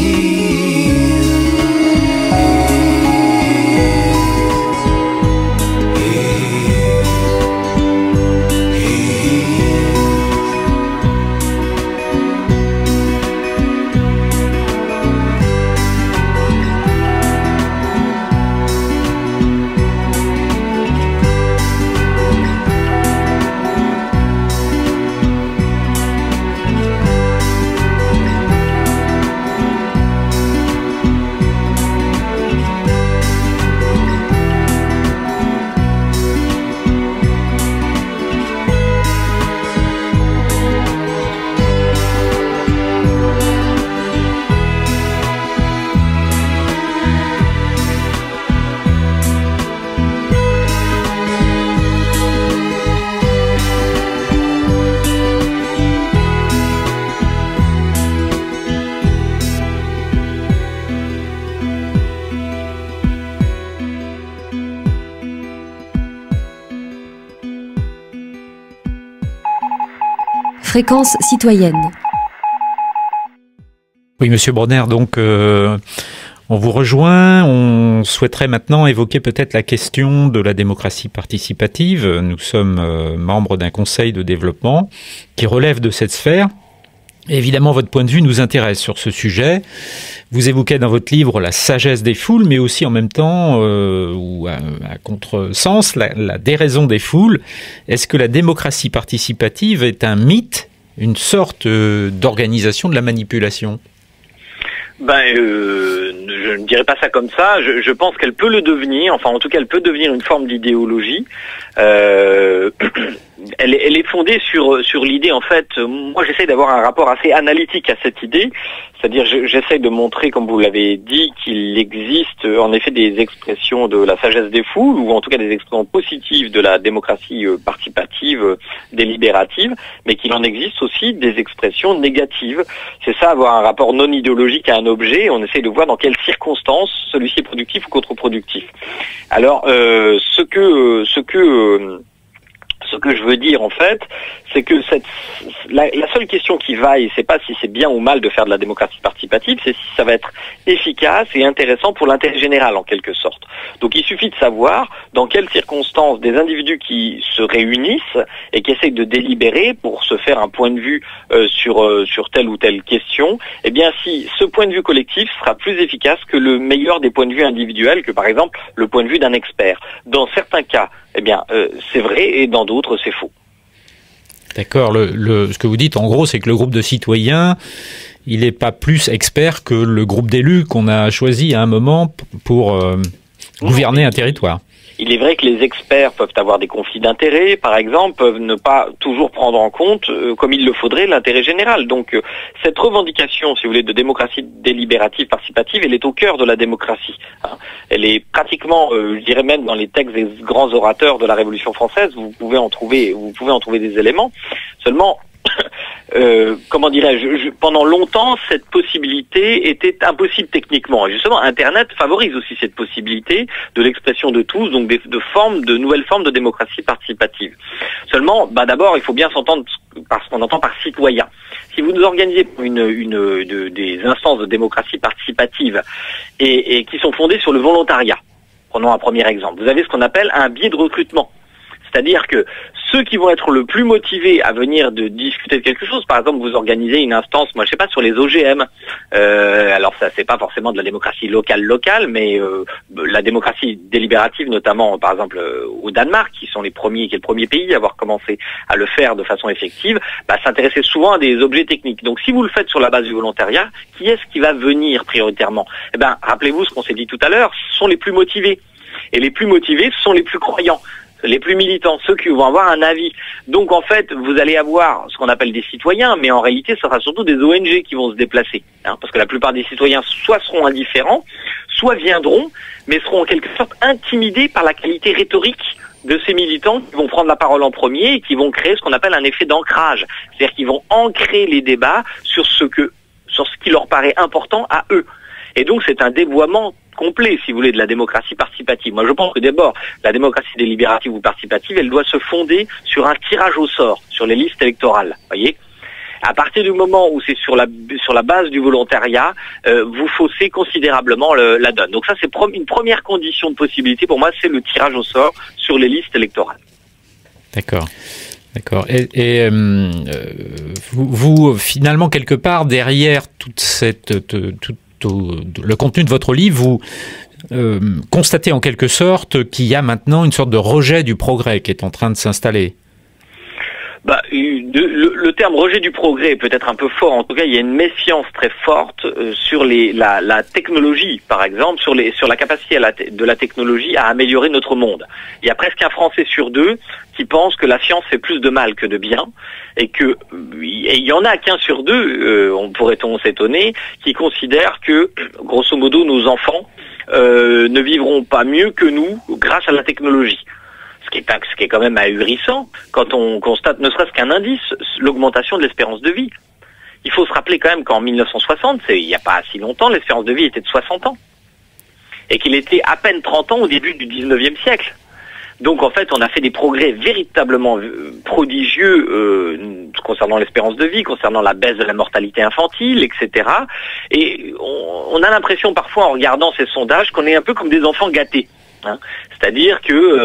Fréquence citoyenne. Oui, Monsieur Bronner, donc on vous rejoint. On souhaiterait maintenant évoquer peut-être la question de la démocratie participative. Nous sommes membres d'un conseil de développement qui relève de cette sphère. Et évidemment, votre point de vue nous intéresse sur ce sujet. Vous évoquez dans votre livre la sagesse des foules, mais aussi en même temps, ou à contresens, la déraison des foules. Est-ce que la démocratie participative est un mythe, une sorte d'organisation de la manipulation ? Je ne dirais pas ça comme ça. Je pense qu'elle peut le devenir. Enfin, en tout cas, elle peut devenir une forme d'idéologie. Elle est fondée sur l'idée, en fait. Moi, j'essaie d'avoir un rapport assez analytique à cette idée. C'est-à-dire, j'essaie de montrer, comme vous l'avez dit, qu'il existe en effet des expressions de la sagesse des foules, ou en tout cas des expressions positives de la démocratie participative, délibérative, mais qu'il en existe aussi des expressions négatives. C'est ça, avoir un rapport non idéologique à un objet. On essaie de voir dans quelles circonstances celui-ci est productif ou contre-productif. Alors, ce que je veux dire en fait, c'est que la seule question qui vaille, c'est pas si c'est bien ou mal de faire de la démocratie participative, c'est si ça va être efficace et intéressant pour l'intérêt général en quelque sorte. Donc il suffit de savoir dans quelles circonstances des individus qui se réunissent et qui essayent de délibérer pour se faire un point de vue sur telle ou telle question, eh bien si ce point de vue collectif sera plus efficace que le meilleur des points de vue individuels, que par exemple le point de vue d'un expert. Dans certains cas, eh bien, c'est vrai, et dans d'autres, c'est faux. D'accord. Ce que vous dites, en gros, c'est que le groupe de citoyens, il n'est pas plus expert que le groupe d'élus qu'on a choisi à un moment pour gouverner un territoire. Il est vrai que les experts peuvent avoir des conflits d'intérêts, par exemple, peuvent ne pas toujours prendre en compte, comme il le faudrait, l'intérêt général. Donc, cette revendication, si vous voulez, de démocratie délibérative participative, elle est au cœur de la démocratie. Hein. Elle est pratiquement, je dirais même dans les textes des grands orateurs de la Révolution française, vous pouvez en trouver des éléments. Seulement, comment dirais-je, pendant longtemps, cette possibilité était impossible techniquement. Et justement, Internet favorise aussi cette possibilité de l'expression de tous, donc de nouvelles formes de démocratie participative. Seulement, d'abord, il faut bien s'entendre par ce qu'on entend par citoyen. Si vous nous organisez des instances de démocratie participative et qui sont fondées sur le volontariat, prenons un premier exemple, vous avez ce qu'on appelle un biais de recrutement. C'est-à-dire que ceux qui vont être le plus motivés à venir de discuter de quelque chose, par exemple, vous organisez une instance, moi je sais pas, sur les OGM. Alors ça, c'est pas forcément de la démocratie locale, mais la démocratie délibérative, notamment, par exemple, au Danemark, qui est le premier pays à avoir commencé à le faire de façon effective, s'intéressait souvent à des objets techniques. Donc si vous le faites sur la base du volontariat, qui est-ce qui va venir prioritairement ? Rappelez-vous ce qu'on s'est dit tout à l'heure, ce sont les plus motivés. Et les plus motivés, ce sont les plus croyants. les plus militants, ceux qui vont avoir un avis. Donc en fait, vous allez avoir ce qu'on appelle des citoyens, mais en réalité, ce sera surtout des ONG qui vont se déplacer. Parce que la plupart des citoyens soit seront indifférents, soit viendront, mais seront en quelque sorte intimidés par la qualité rhétorique de ces militants qui vont prendre la parole en premier et qui vont créer ce qu'on appelle un effet d'ancrage. C'est-à-dire qu'ils vont ancrer les débats sur ce qui leur paraît important à eux. Et donc c'est un dévoiement complet, si vous voulez, de la démocratie participative. Moi je pense que d'abord, la démocratie délibérative ou participative, elle doit se fonder sur un tirage au sort, sur les listes électorales, voyez. À partir du moment où c'est sur la base du volontariat, vous faussez considérablement la donne. Donc ça, c'est une première condition de possibilité pour moi, c'est le tirage au sort sur les listes électorales. D'accord. Et vous, finalement, quelque part, derrière le contenu de votre livre, vous constatez en quelque sorte qu'il y a maintenant une sorte de rejet du progrès qui est en train de s'installer. Le terme rejet du progrès est peut-être un peu fort. En tout cas, il y a une méfiance très forte sur la technologie, par exemple, sur la capacité de la technologie à améliorer notre monde. Il y a presque un Français sur deux qui pense que la science fait plus de mal que de bien, et il y en a qu'un sur deux, pourrait-on s'étonner, qui considère que, grosso modo, nos enfants ne vivront pas mieux que nous grâce à la technologie. Ce qui est quand même ahurissant quand on constate, ne serait-ce qu'un indice, l'augmentation de l'espérance de vie. Il faut se rappeler quand même qu'en 1960, il n'y a pas si longtemps, l'espérance de vie était de 60 ans. Et qu'il était à peine 30 ans au début du 19e siècle. Donc en fait, on a fait des progrès véritablement prodigieux concernant l'espérance de vie, concernant la baisse de la mortalité infantile, etc. Et on a l'impression parfois en regardant ces sondages qu'on est un peu comme des enfants gâtés. C'est-à-dire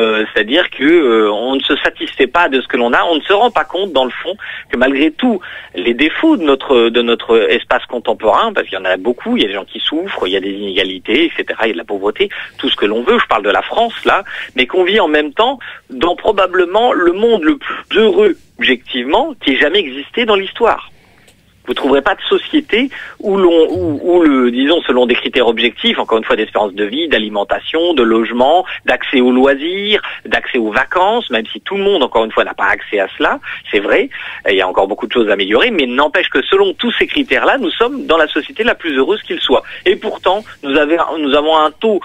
que on ne se satisfait pas de ce que l'on a, on ne se rend pas compte dans le fond que malgré tout les défauts de notre espace contemporain, parce qu'il y en a beaucoup, il y a des gens qui souffrent, il y a des inégalités, etc., il y a de la pauvreté, tout ce que l'on veut, je parle de la France là, mais qu'on vit en même temps dans probablement le monde le plus heureux objectivement qui ait jamais existé dans l'histoire. Vous ne trouverez pas de société où disons, selon des critères objectifs, encore une fois, d'espérance de vie, d'alimentation, de logement, d'accès aux loisirs, d'accès aux vacances, même si tout le monde, encore une fois, n'a pas accès à cela, c'est vrai, il y a encore beaucoup de choses à améliorer, mais n'empêche que selon tous ces critères-là, nous sommes dans la société la plus heureuse qu'il soit. Et pourtant, nous avons un taux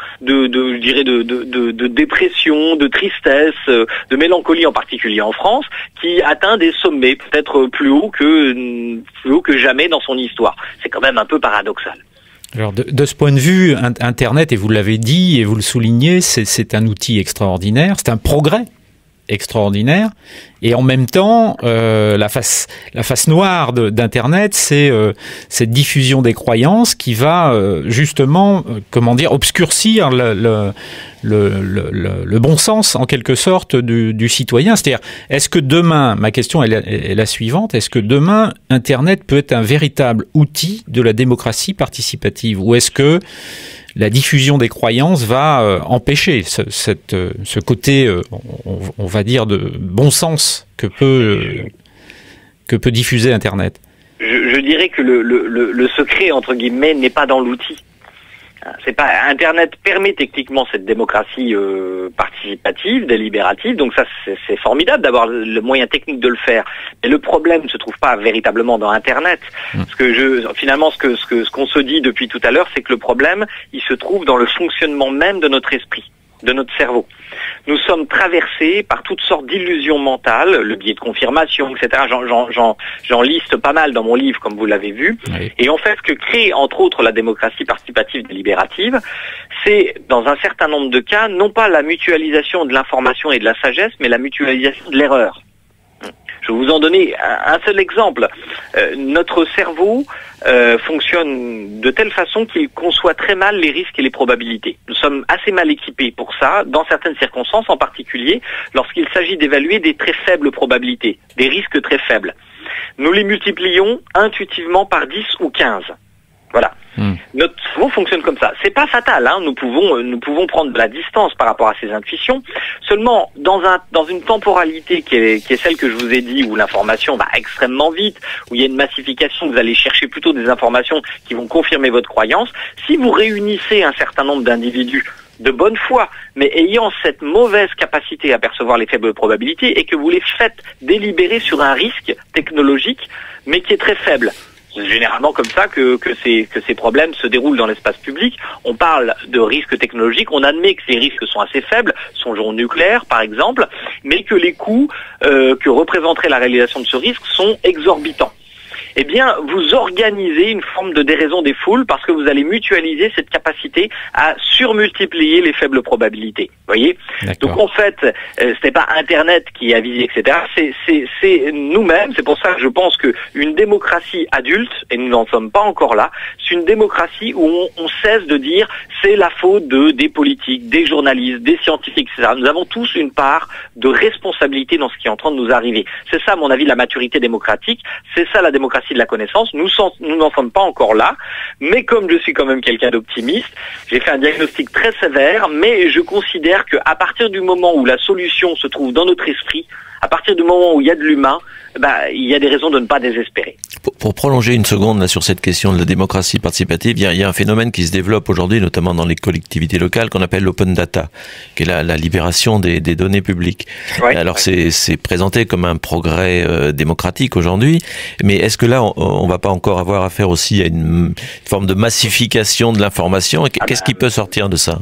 de dépression, de tristesse, de mélancolie en particulier en France, qui atteint des sommets peut-être plus haut que jamais dans son histoire. C'est quand même un peu paradoxal. Alors de ce point de vue, Internet, et vous l'avez dit et vous le soulignez, c'est un outil extraordinaire, c'est un progrès extraordinaire, et en même temps, la face noire d'Internet, c'est cette diffusion des croyances qui va justement, obscurcir le bon sens en quelque sorte du citoyen. C'est-à-dire, est-ce que demain, ma question est la suivante, est-ce que demain Internet peut être un véritable outil de la démocratie participative, ou est-ce que la diffusion des croyances va empêcher ce côté, on va dire, de bon sens que peut diffuser Internet? Je dirais que le secret, entre guillemets, n'est pas dans l'outil. C'est pas, Internet permet techniquement cette démocratie participative, délibérative, donc ça c'est formidable d'avoir le moyen technique de le faire. Mais le problème ne se trouve pas véritablement dans Internet. Parce que finalement ce qu'on se dit depuis tout à l'heure, c'est que le problème, il se trouve dans le fonctionnement même de notre esprit, de notre cerveau. Nous sommes traversés par toutes sortes d'illusions mentales, le biais de confirmation, etc. J'en liste pas mal dans mon livre, comme vous l'avez vu. Oui. Et en fait, ce que crée, entre autres, la démocratie participative délibérative, c'est, dans un certain nombre de cas, non pas la mutualisation de l'information et de la sagesse, mais la mutualisation de l'erreur. Je vais vous en donner un seul exemple. Notre cerveau fonctionne de telle façon qu'il conçoit très mal les risques et les probabilités. Nous sommes assez mal équipés pour ça, dans certaines circonstances, en particulier lorsqu'il s'agit d'évaluer des très faibles probabilités, des risques très faibles. Nous les multiplions intuitivement par 10 ou 15. Voilà. Notre cerveau fonctionne comme ça. C'est pas fatal, hein. Nous pouvons prendre de la distance par rapport à ces intuitions. Seulement, dans une temporalité qui est celle que je vous ai dit, où l'information va extrêmement vite, où il y a une massification, vous allez chercher plutôt des informations qui vont confirmer votre croyance. Si vous réunissez un certain nombre d'individus de bonne foi, mais ayant cette mauvaise capacité à percevoir les faibles probabilités, et que vous les faites délibérer sur un risque technologique, mais qui est très faible. C'est généralement comme ça que ces problèmes se déroulent dans l'espace public. On parle de risques technologiques, on admet que ces risques sont assez faibles, songeons au nucléaire par exemple, mais que les coûts que représenterait la réalisation de ce risque sont exorbitants. Eh bien, vous organisez une forme de déraison des foules parce que vous allez mutualiser cette capacité à surmultiplier les faibles probabilités. Vous voyez ? Donc en fait, c'était pas Internet qui a visé, etc. C'est nous-mêmes. C'est pour ça que je pense qu'une démocratie adulte, et nous n'en sommes pas encore là, c'est une démocratie où on cesse de dire c'est la faute des politiques, des journalistes, des scientifiques, etc. Nous avons tous une part de responsabilité dans ce qui est en train de nous arriver. C'est ça, à mon avis, la maturité démocratique. C'est ça la démocratie de la connaissance. Nous n'en sommes pas encore là, mais comme je suis quand même quelqu'un d'optimiste, j'ai fait un diagnostic très sévère, mais je considère qu'à partir du moment où la solution se trouve dans notre esprit, à partir du moment où il y a de l'humain, il y a des raisons de ne pas désespérer. Pour prolonger une seconde là, sur cette question de la démocratie participative, il y a un phénomène qui se développe aujourd'hui, notamment dans les collectivités locales, qu'on appelle l'open data, qui est la libération des données publiques. Ouais, alors c'est présenté comme un progrès démocratique aujourd'hui, mais est-ce que là on va pas encore avoir affaire aussi à une forme de massification de l'information, et qu'est-ce qui peut sortir de ça ?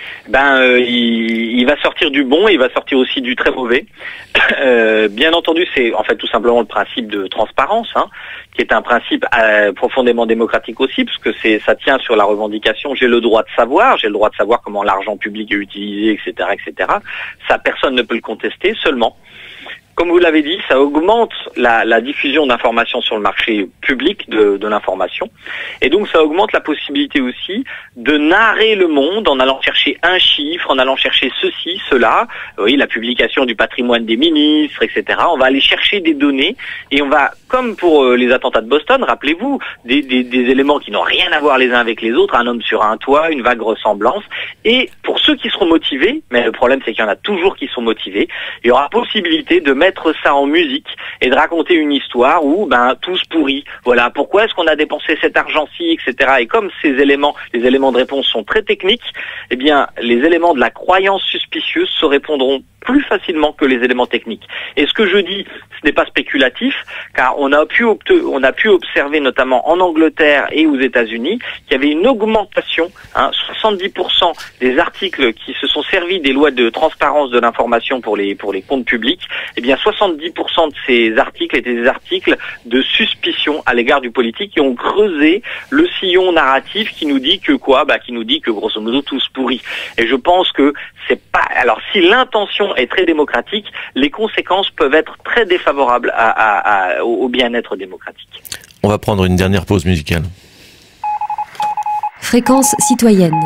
Il va sortir du bon et il va sortir aussi du très mauvais. Bien entendu, c'est en fait tout simplement le principe de transparence, hein, qui est un principe profondément démocratique aussi, parce que ça tient sur la revendication. J'ai le droit de savoir comment l'argent public est utilisé, etc., etc. Ça, personne ne peut le contester. Seulement, comme vous l'avez dit, ça augmente la diffusion d'informations sur le marché public de l'information. Et donc, ça augmente la possibilité aussi de narrer le monde en allant chercher un chiffre, en allant chercher ceci, cela. Oui, la publication du patrimoine des ministres, etc. On va aller chercher des données et on va, comme pour les attentats de Boston, rappelez-vous, des éléments qui n'ont rien à voir les uns avec les autres, un homme sur un toit, une vague ressemblance. Et pour ceux qui seront motivés, mais le problème c'est qu'il y en a toujours qui sont motivés, il y aura possibilité de mettre ça en musique et de raconter une histoire où tout se pourrit. Voilà, pourquoi est-ce qu'on a dépensé cet argent-ci, etc. Et comme les éléments de réponse sont très techniques, eh bien les éléments de la croyance suspicieuse se répondront plus facilement que les éléments techniques. Et ce que je dis, ce n'est pas spéculatif, car on a pu observer notamment en Angleterre et aux États-Unis qu'il y avait une augmentation, 70% des articles qui se sont servis des lois de transparence de l'information pour les comptes publics, eh bien 70% de ces articles étaient des articles de suspicion à l'égard du politique qui ont creusé le sillon narratif qui nous dit que qui nous dit que grosso modo tout se pourrit. Et je pense que c'est pas. Alors si l'intention est très démocratique, les conséquences peuvent être très défavorables au bien-être démocratique. On va prendre une dernière pause musicale. Fréquence citoyenne.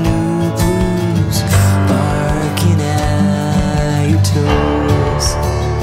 Barking at your toes.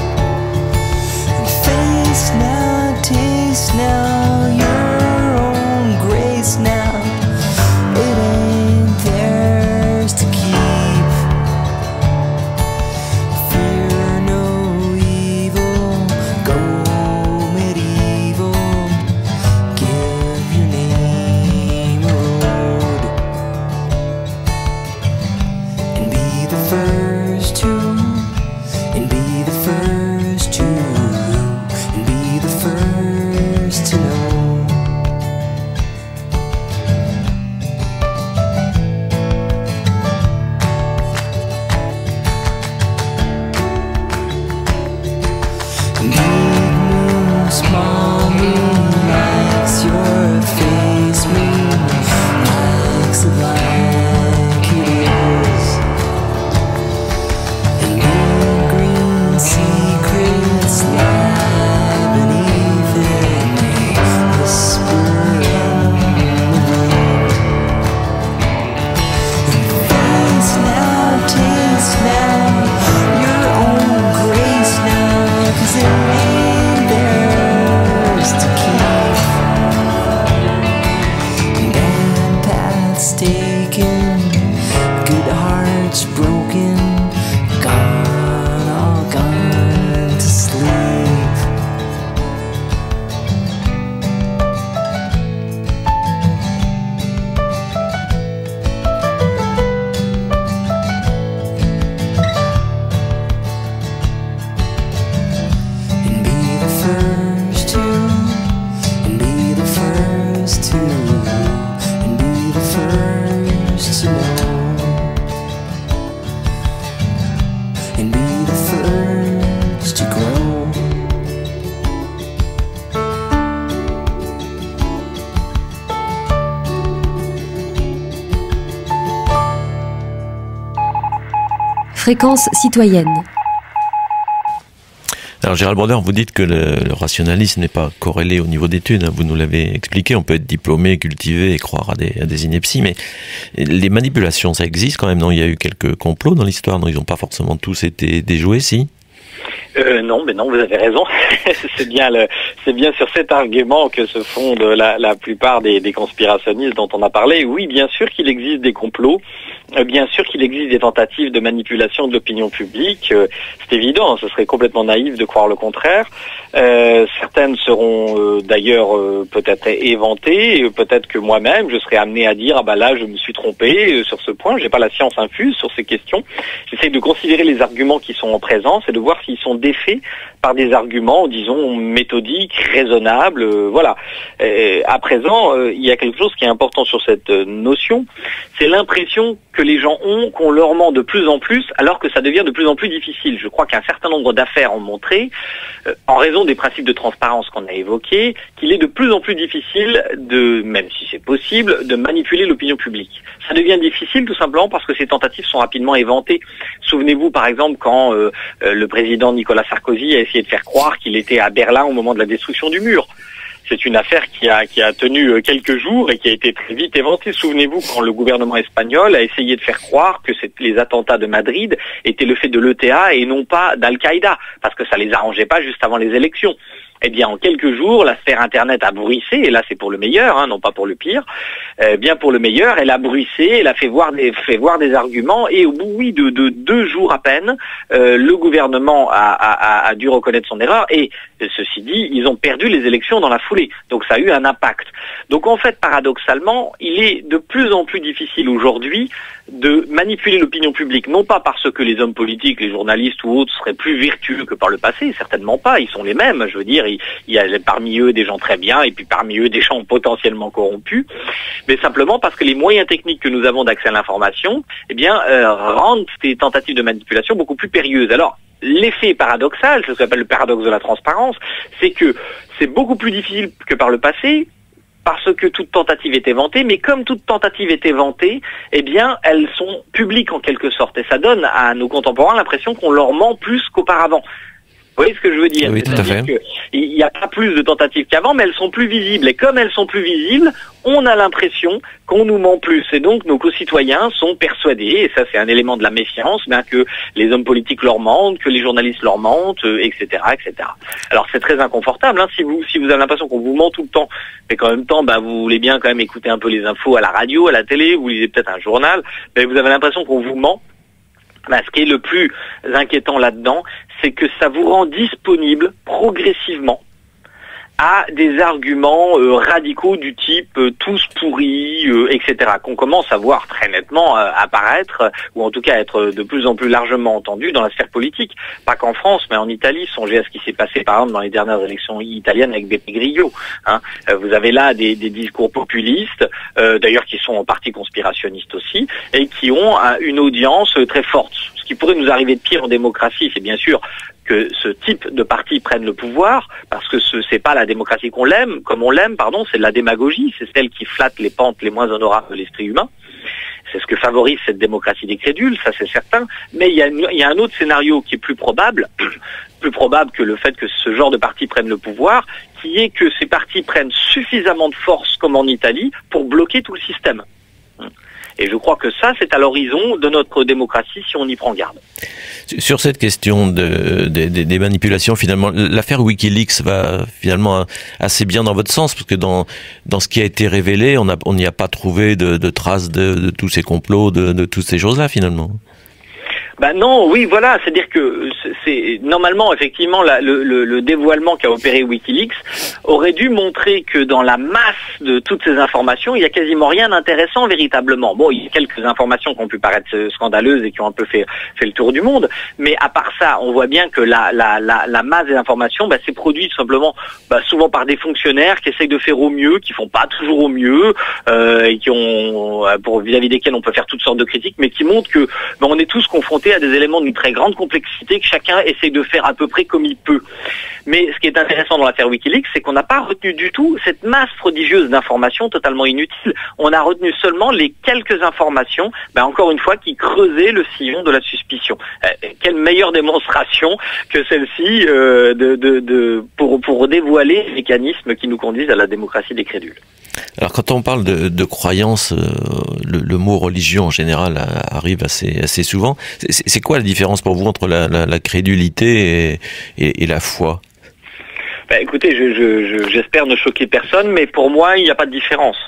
Fréquence citoyenne. Alors Gérald Bronner, vous dites que le rationalisme n'est pas corrélé au niveau d'études, vous nous l'avez expliqué, on peut être diplômé, cultivé et croire à des inepties, mais les manipulations, ça existe quand même, non? Il y a eu quelques complots dans l'histoire, non? Ils n'ont pas forcément tous été déjoués, si? Non, mais non, vous avez raison. c'est bien sur cet argument que se fondent la plupart des conspirationnistes dont on a parlé. Oui, bien sûr qu'il existe des complots, bien sûr qu'il existe des tentatives de manipulation de l'opinion publique. C'est évident, ce serait complètement naïf de croire le contraire. Certaines seront d'ailleurs peut-être éventées, peut-être que moi-même je serai amené à dire ah bah là je me suis trompé sur ce point. J'ai pas la science infuse sur ces questions. J'essaie de considérer les arguments qui sont en présence et de voir s'ils sont défaits par des arguments, disons, méthodiques, raisonnables, voilà. À présent, il y a quelque chose qui est important sur cette notion, c'est l'impression que les gens ont qu'on leur ment de plus en plus, alors que ça devient de plus en plus difficile. Je crois qu'un certain nombre d'affaires ont montré, en raison des principes de transparence qu'on a évoqués, qu'il est de plus en plus difficile même si c'est possible, de manipuler l'opinion publique. Ça devient difficile tout simplement parce que ces tentatives sont rapidement éventées. Souvenez-vous par exemple quand le président Nicolas Sarkozy a essayé de faire croire qu'il était à Berlin au moment de la destruction du mur. C'est une affaire qui a tenu quelques jours et qui a été très vite éventée. Souvenez-vous quand le gouvernement espagnol a essayé de faire croire que les attentats de Madrid étaient le fait de l'ETA et non pas d'Al-Qaïda, parce que ça les arrangeait pas juste avant les élections. Eh bien, en quelques jours, la sphère Internet a bruissé, et là c'est pour le meilleur, non pas pour le pire, bien pour le meilleur, elle a bruissé, elle a fait voir des arguments, et au bout, oui, de 2 jours à peine, le gouvernement a dû reconnaître son erreur, et ceci dit, ils ont perdu les élections dans la foulée, donc ça a eu un impact. Donc en fait, paradoxalement, il est de plus en plus difficile aujourd'hui de manipuler l'opinion publique, non pas parce que les hommes politiques, les journalistes ou autres seraient plus vertueux que par le passé, certainement pas, ils sont les mêmes, je veux dire, il y a parmi eux des gens très bien et puis parmi eux des gens potentiellement corrompus, mais simplement parce que les moyens techniques que nous avons d'accès à l'information, eh bien, rendent ces tentatives de manipulation beaucoup plus périlleuses. Alors, l'effet paradoxal, c'est ce qu'on appelle le paradoxe de la transparence, c'est que c'est beaucoup plus difficile que par le passé, parce que toute tentative est éventée, mais comme toute tentative est éventée, eh bien, elles sont publiques en quelque sorte, et ça donne à nos contemporains l'impression qu'on leur ment plus qu'auparavant. Vous voyez ce que je veux dire? Oui, tout à fait. Il n'y a pas plus de tentatives qu'avant, mais elles sont plus visibles. Et comme elles sont plus visibles, on a l'impression qu'on nous ment plus. Et donc, nos concitoyens sont persuadés, et ça c'est un élément de la méfiance, bien que les hommes politiques leur mentent, que les journalistes leur mentent, etc., etc. Alors, c'est très inconfortable, si vous avez l'impression qu'on vous ment tout le temps, mais qu'en même temps, vous voulez bien quand même écouter un peu les infos à la radio, à la télé, vous lisez peut-être un journal, mais vous avez l'impression qu'on vous ment. Ce qui est le plus inquiétant là-dedans, c'est que ça vous rend disponible progressivement à des arguments radicaux du type tous pourris, etc., qu'on commence à voir très nettement apparaître, ou en tout cas être de plus en plus largement entendu dans la sphère politique. Pas qu'en France, mais en Italie. Songez à ce qui s'est passé par exemple dans les dernières élections italiennes avec Beppe Grillo. Vous avez là des discours populistes, d'ailleurs qui sont en partie conspirationnistes aussi, et qui ont une audience très forte. Ce qui pourrait nous arriver de pire en démocratie, c'est bien sûr que ce type de parti prenne le pouvoir, parce que c'est pas la démocratie qu'on l'aime, comme on l'aime, c'est de la démagogie, c'est celle qui flatte les pentes les moins honorables de l'esprit humain. C'est ce que favorise cette démocratie des crédules, ça c'est certain. Mais il y a un autre scénario qui est plus probable que le fait que ce genre de parti prenne le pouvoir, qui est que ces partis prennent suffisamment de force, comme en Italie, pour bloquer tout le système. Et je crois que ça, c'est à l'horizon de notre démocratie si on y prend garde. Sur cette question des manipulations, finalement, l'affaire Wikileaks va finalement assez bien dans votre sens, parce que dans ce qui a été révélé, on n'y a pas trouvé de traces de tous ces complots, de toutes ces choses-là, finalement. Non, oui, voilà, c'est-à-dire que c'est normalement, effectivement, le dévoilement qu'a opéré Wikileaks aurait dû montrer que dans la masse de toutes ces informations, il y a quasiment rien d'intéressant véritablement. Bon, il y a quelques informations qui ont pu paraître scandaleuses et qui ont un peu fait le tour du monde, mais à part ça, on voit bien que la masse des informations, c'est produit tout simplement, souvent par des fonctionnaires qui essayent de faire au mieux, qui font pas toujours au mieux, et qui ont, vis-à-vis desquels on peut faire toutes sortes de critiques, mais qui montrent que on est tous confrontés à des éléments d'une très grande complexité que chacun essaie de faire à peu près comme il peut. Mais ce qui est intéressant dans l'affaire Wikileaks, c'est qu'on n'a pas retenu du tout cette masse prodigieuse d'informations totalement inutiles. On a retenu seulement les quelques informations, encore une fois, qui creusaient le sillon de la suspicion. Quelle meilleure démonstration que celle-ci pour dévoiler les mécanismes qui nous conduisent à la démocratie des crédules. Alors quand on parle de croyance, le mot religion en général arrive assez souvent. C'est quoi la différence pour vous entre la crédulité et la foi ? Écoutez, j'espère ne choquer personne, mais pour moi, il n'y a pas de différence.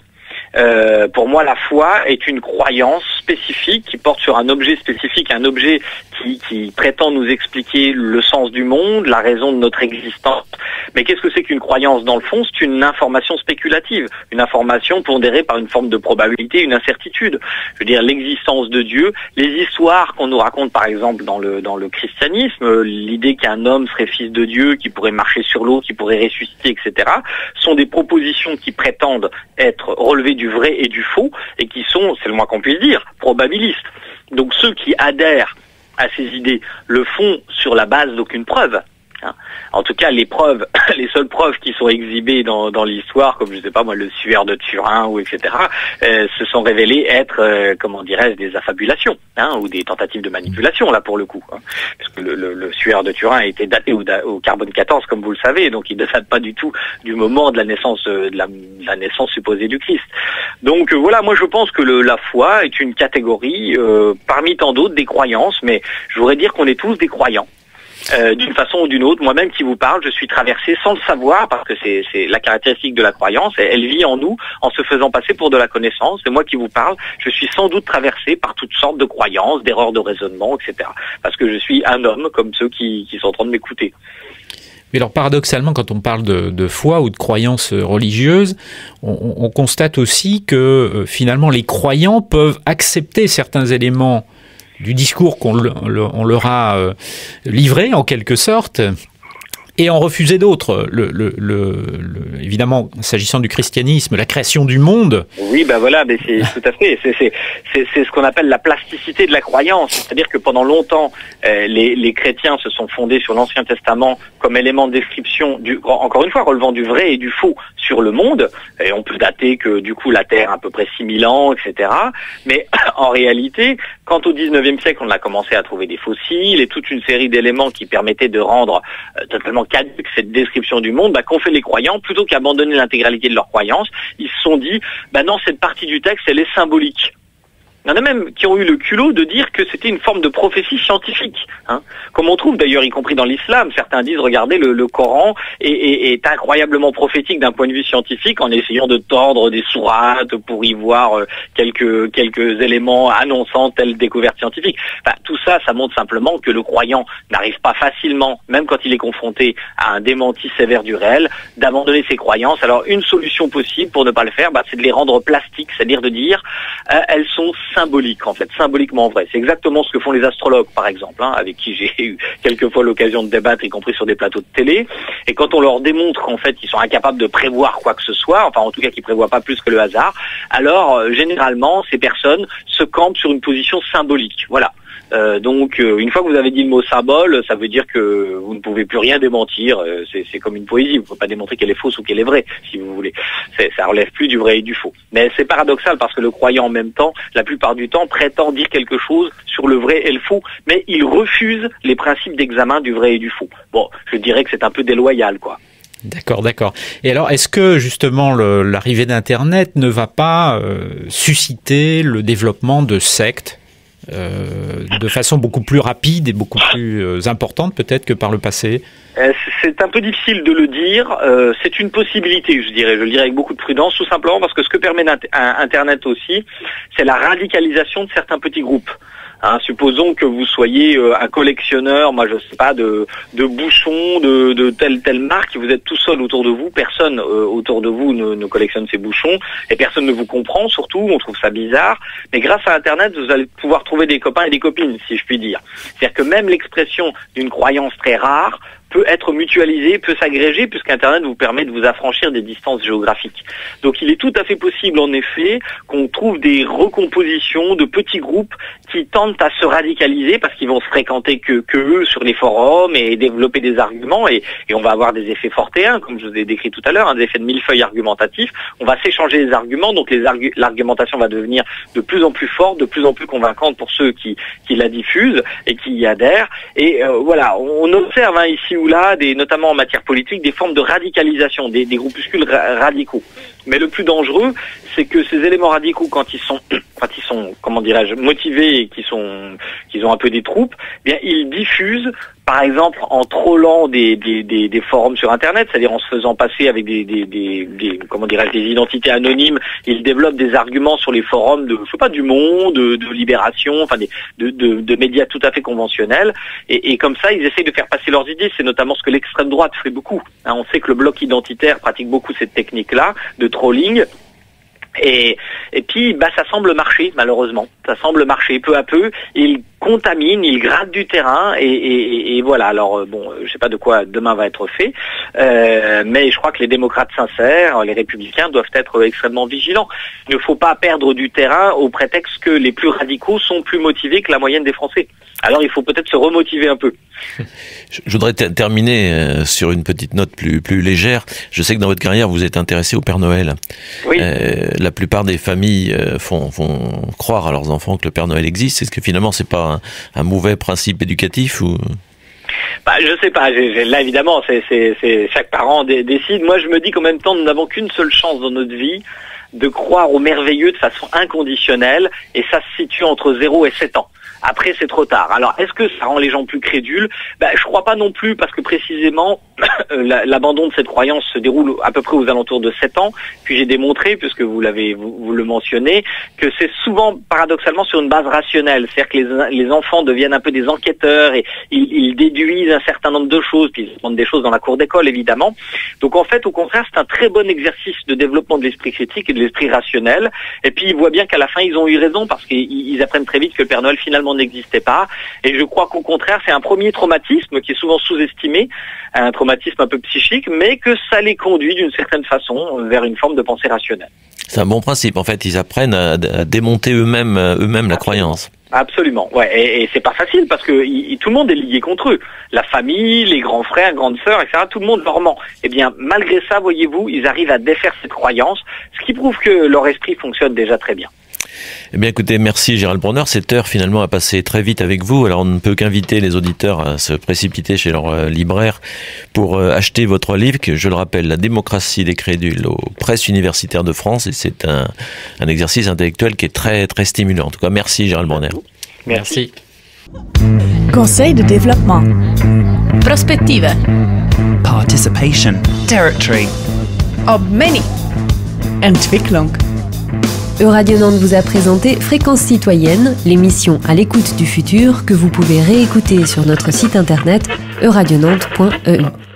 Pour moi, la foi est une croyance spécifique qui porte sur un objet spécifique, un objet qui prétend nous expliquer le sens du monde, la raison de notre existence. Mais qu'est-ce que c'est qu'une croyance dans le fond ? C'est une information spéculative, une information pondérée par une forme de probabilité, une incertitude. Je veux dire, l'existence de Dieu, les histoires qu'on nous raconte par exemple dans le christianisme, l'idée qu'un homme serait fils de Dieu, qui pourrait marcher sur l'eau, qui pourrait ressusciter, etc., sont des propositions qui prétendent être relevées du vrai et du faux, et qui sont, c'est le moins qu'on puisse dire, probabilistes. Donc ceux qui adhèrent à ces idées le font sur la base d'aucune preuve. En tout cas, les preuves, les seules preuves qui sont exhibées dans l'histoire, comme je sais pas moi, le suaire de Turin ou etc., se sont révélées être, comment dirais-je, des affabulations, ou des tentatives de manipulation là pour le coup, parce que le suaire de Turin a été daté au carbone 14, comme vous le savez, donc il ne date pas du tout du moment de la naissance de la naissance supposée du Christ. Donc voilà, moi je pense que la foi est une catégorie parmi tant d'autres des croyances, mais je voudrais dire qu'on est tous des croyants. D'une façon ou d'une autre, moi-même qui vous parle, je suis traversé sans le savoir, parce que c'est la caractéristique de la croyance, elle vit en nous en se faisant passer pour de la connaissance. Et moi qui vous parle, je suis sans doute traversé par toutes sortes de croyances, d'erreurs de raisonnement, etc. Parce que je suis un homme comme ceux qui sont en train de m'écouter. Mais alors paradoxalement, quand on parle de foi ou de croyances religieuses, on constate aussi que finalement les croyants peuvent accepter certains éléments du discours qu'on leur a livré en quelque sorte, et en refuser d'autres. Évidemment, s'agissant du christianisme, la création du monde. Oui, voilà, mais c'est tout à fait. C'est ce qu'on appelle la plasticité de la croyance. C'est-à-dire que pendant longtemps, les chrétiens se sont fondés sur l'Ancien Testament comme élément de description, encore une fois, relevant du vrai et du faux sur le monde. Et on peut dater que du coup la Terre a à peu près 6000 ans, etc. Mais en réalité, quand au 19e siècle, on a commencé à trouver des fossiles et toute une série d'éléments qui permettaient de rendre totalement caduque cette description du monde, qu'ont fait les croyants, plutôt qu'abandonner l'intégralité de leurs croyances, ils se sont dit, non, cette partie du texte, elle est symbolique. Il y en a même qui ont eu le culot de dire que c'était une forme de prophétie scientifique, comme on trouve d'ailleurs, y compris dans l'islam. Certains disent, regardez, le Coran est incroyablement prophétique d'un point de vue scientifique, en essayant de tordre des sourates pour y voir quelques éléments annonçant telle découverte scientifique. Tout ça, ça montre simplement que le croyant n'arrive pas facilement, même quand il est confronté à un démenti sévère du réel, d'abandonner ses croyances. Alors une solution possible pour ne pas le faire, c'est de les rendre plastiques, c'est-à-dire de dire elles sont symbolique, en fait, symboliquement vrai. C'est exactement ce que font les astrologues, par exemple, avec qui j'ai eu quelquefois l'occasion de débattre, y compris sur des plateaux de télé. Et quand on leur démontre qu'en fait, ils sont incapables de prévoir quoi que ce soit, enfin, en tout cas, qu'ils prévoient pas plus que le hasard, alors, généralement, ces personnes se campent sur une position symbolique. Voilà. Donc, une fois que vous avez dit le mot symbole, ça veut dire que vous ne pouvez plus rien démentir. C'est comme une poésie, vous ne pouvez pas démontrer qu'elle est fausse ou qu'elle est vraie, si vous voulez. Ça relève plus du vrai et du faux. Mais c'est paradoxal parce que le croyant en même temps, la plupart du temps, prétend dire quelque chose sur le vrai et le faux, mais il refuse les principes d'examen du vrai et du faux. Bon, je dirais que c'est un peu déloyal, quoi. D'accord. Et alors, est-ce que justement l'arrivée d'Internet ne va pas susciter le développement de sectes de façon beaucoup plus rapide et beaucoup plus importante peut-être que par le passé? C'est un peu difficile de le dire. C'est une possibilité, je le dirais avec beaucoup de prudence, tout simplement parce que ce que permet Internet aussi, c'est la radicalisation de certains petits groupes. Supposons que vous soyez un collectionneur, moi je sais pas, de bouchons de telle marque, vous êtes tout seul autour de vous, personne autour de vous ne collectionne ces bouchons, et personne ne vous comprend, surtout, on trouve ça bizarre, mais grâce à Internet, vous allez pouvoir trouver des copains et des copines, si je puis dire. C'est-à-dire que même l'expression d'une croyance très rare peut être mutualisé, peut s'agréger, puisqu'Internet vous permet de vous affranchir des distances géographiques. Donc il est tout à fait possible en effet qu'on trouve des recompositions de petits groupes qui tentent à se radicaliser parce qu'ils vont se fréquenter que eux sur les forums et développer des arguments et on va avoir des effets fortéens, comme je vous ai décrit tout à l'heure, des effets de millefeuille argumentatif. On va s'échanger les arguments, donc l'argumentation va devenir de plus en plus forte, de plus en plus convaincante pour ceux qui la diffusent et qui y adhèrent. Et voilà, on observe ici ou là, notamment en matière politique, des formes de radicalisation, des groupuscules radicaux. Mais le plus dangereux, c'est que ces éléments radicaux, quand ils sont, comment dirais-je, motivés et qu'ils ont un peu des troupes, bien ils diffusent, par exemple, en trollant des forums sur Internet, c'est-à-dire en se faisant passer avec des identités anonymes, ils développent des arguments sur les forums du Monde, de Libération, enfin de médias tout à fait conventionnels, et comme ça, ils essayent de faire passer leurs idées. C'est notamment ce que l'extrême droite fait beaucoup. On sait que le bloc identitaire pratique beaucoup cette technique-là de trolling. Et puis, ça semble marcher, malheureusement. Ça semble marcher peu à peu. Il contamine, il gratte du terrain, et voilà. Alors, je sais pas de quoi demain va être fait, mais je crois que les démocrates sincères, les républicains, doivent être extrêmement vigilants. Il ne faut pas perdre du terrain au prétexte que les plus radicaux sont plus motivés que la moyenne des Français. Alors, il faut peut-être se remotiver un peu. Je voudrais terminer sur une petite note plus légère. Je sais que dans votre carrière, vous êtes intéressé au Père Noël. Oui. La plupart des familles font croire à leurs enfants que le Père Noël existe. Est-ce que finalement, c'est pas un mauvais principe éducatif ou... Je sais pas. Là, évidemment, c'est chaque parent décide. Moi, je me dis qu'en même temps, nous n'avons qu'une seule chance dans notre vie de croire au merveilleux de façon inconditionnelle, et ça se situe entre 0 et 7 ans. Après, c'est trop tard. Alors, est-ce que ça rend les gens plus crédules ? Je crois pas non plus, parce que précisément, l'abandon de cette croyance se déroule à peu près aux alentours de 7 ans. Puis j'ai démontré, puisque vous le mentionnez, que c'est souvent, paradoxalement, sur une base rationnelle. C'est-à-dire que les enfants deviennent un peu des enquêteurs et ils déduisent un certain nombre de choses, puis ils apprennent des choses dans la cour d'école, évidemment. Donc, en fait, au contraire, c'est un très bon exercice de développement de l'esprit critique et de l'esprit rationnel. Et puis, ils voient bien qu'à la fin, ils ont eu raison, parce qu'ils apprennent très vite que le Père Noël, finalement, n'existait pas, et je crois qu'au contraire c'est un premier traumatisme qui est souvent sous-estimé, un traumatisme un peu psychique, mais que ça les conduit d'une certaine façon vers une forme de pensée rationnelle. C'est un bon principe, en fait, ils apprennent à démonter eux-mêmes la croyance. Absolument, ouais, et c'est pas facile parce que tout le monde est lié contre eux, la famille, les grands frères, grandes sœurs, etc. Tout le monde leur ment. Eh bien, malgré ça, voyez-vous, ils arrivent à défaire cette croyance, ce qui prouve que leur esprit fonctionne déjà très bien. Eh bien, écoutez, merci Gérald Bronner. Cette heure, finalement, a passé très vite avec vous. Alors, on ne peut qu'inviter les auditeurs à se précipiter chez leur libraire pour acheter votre livre, que je le rappelle, La démocratie des crédules aux presses universitaires de France. Et c'est un exercice intellectuel qui est très, très stimulant. En tout cas, merci Gérald Bronner. Merci. Conseil de développement. Prospettive. Participation. Territory. Obmeni. Entwicklung. Euradio Nantes vous a présenté Fréquence citoyenne, l'émission à l'écoute du futur que vous pouvez réécouter sur notre site internet euradionantes.eu.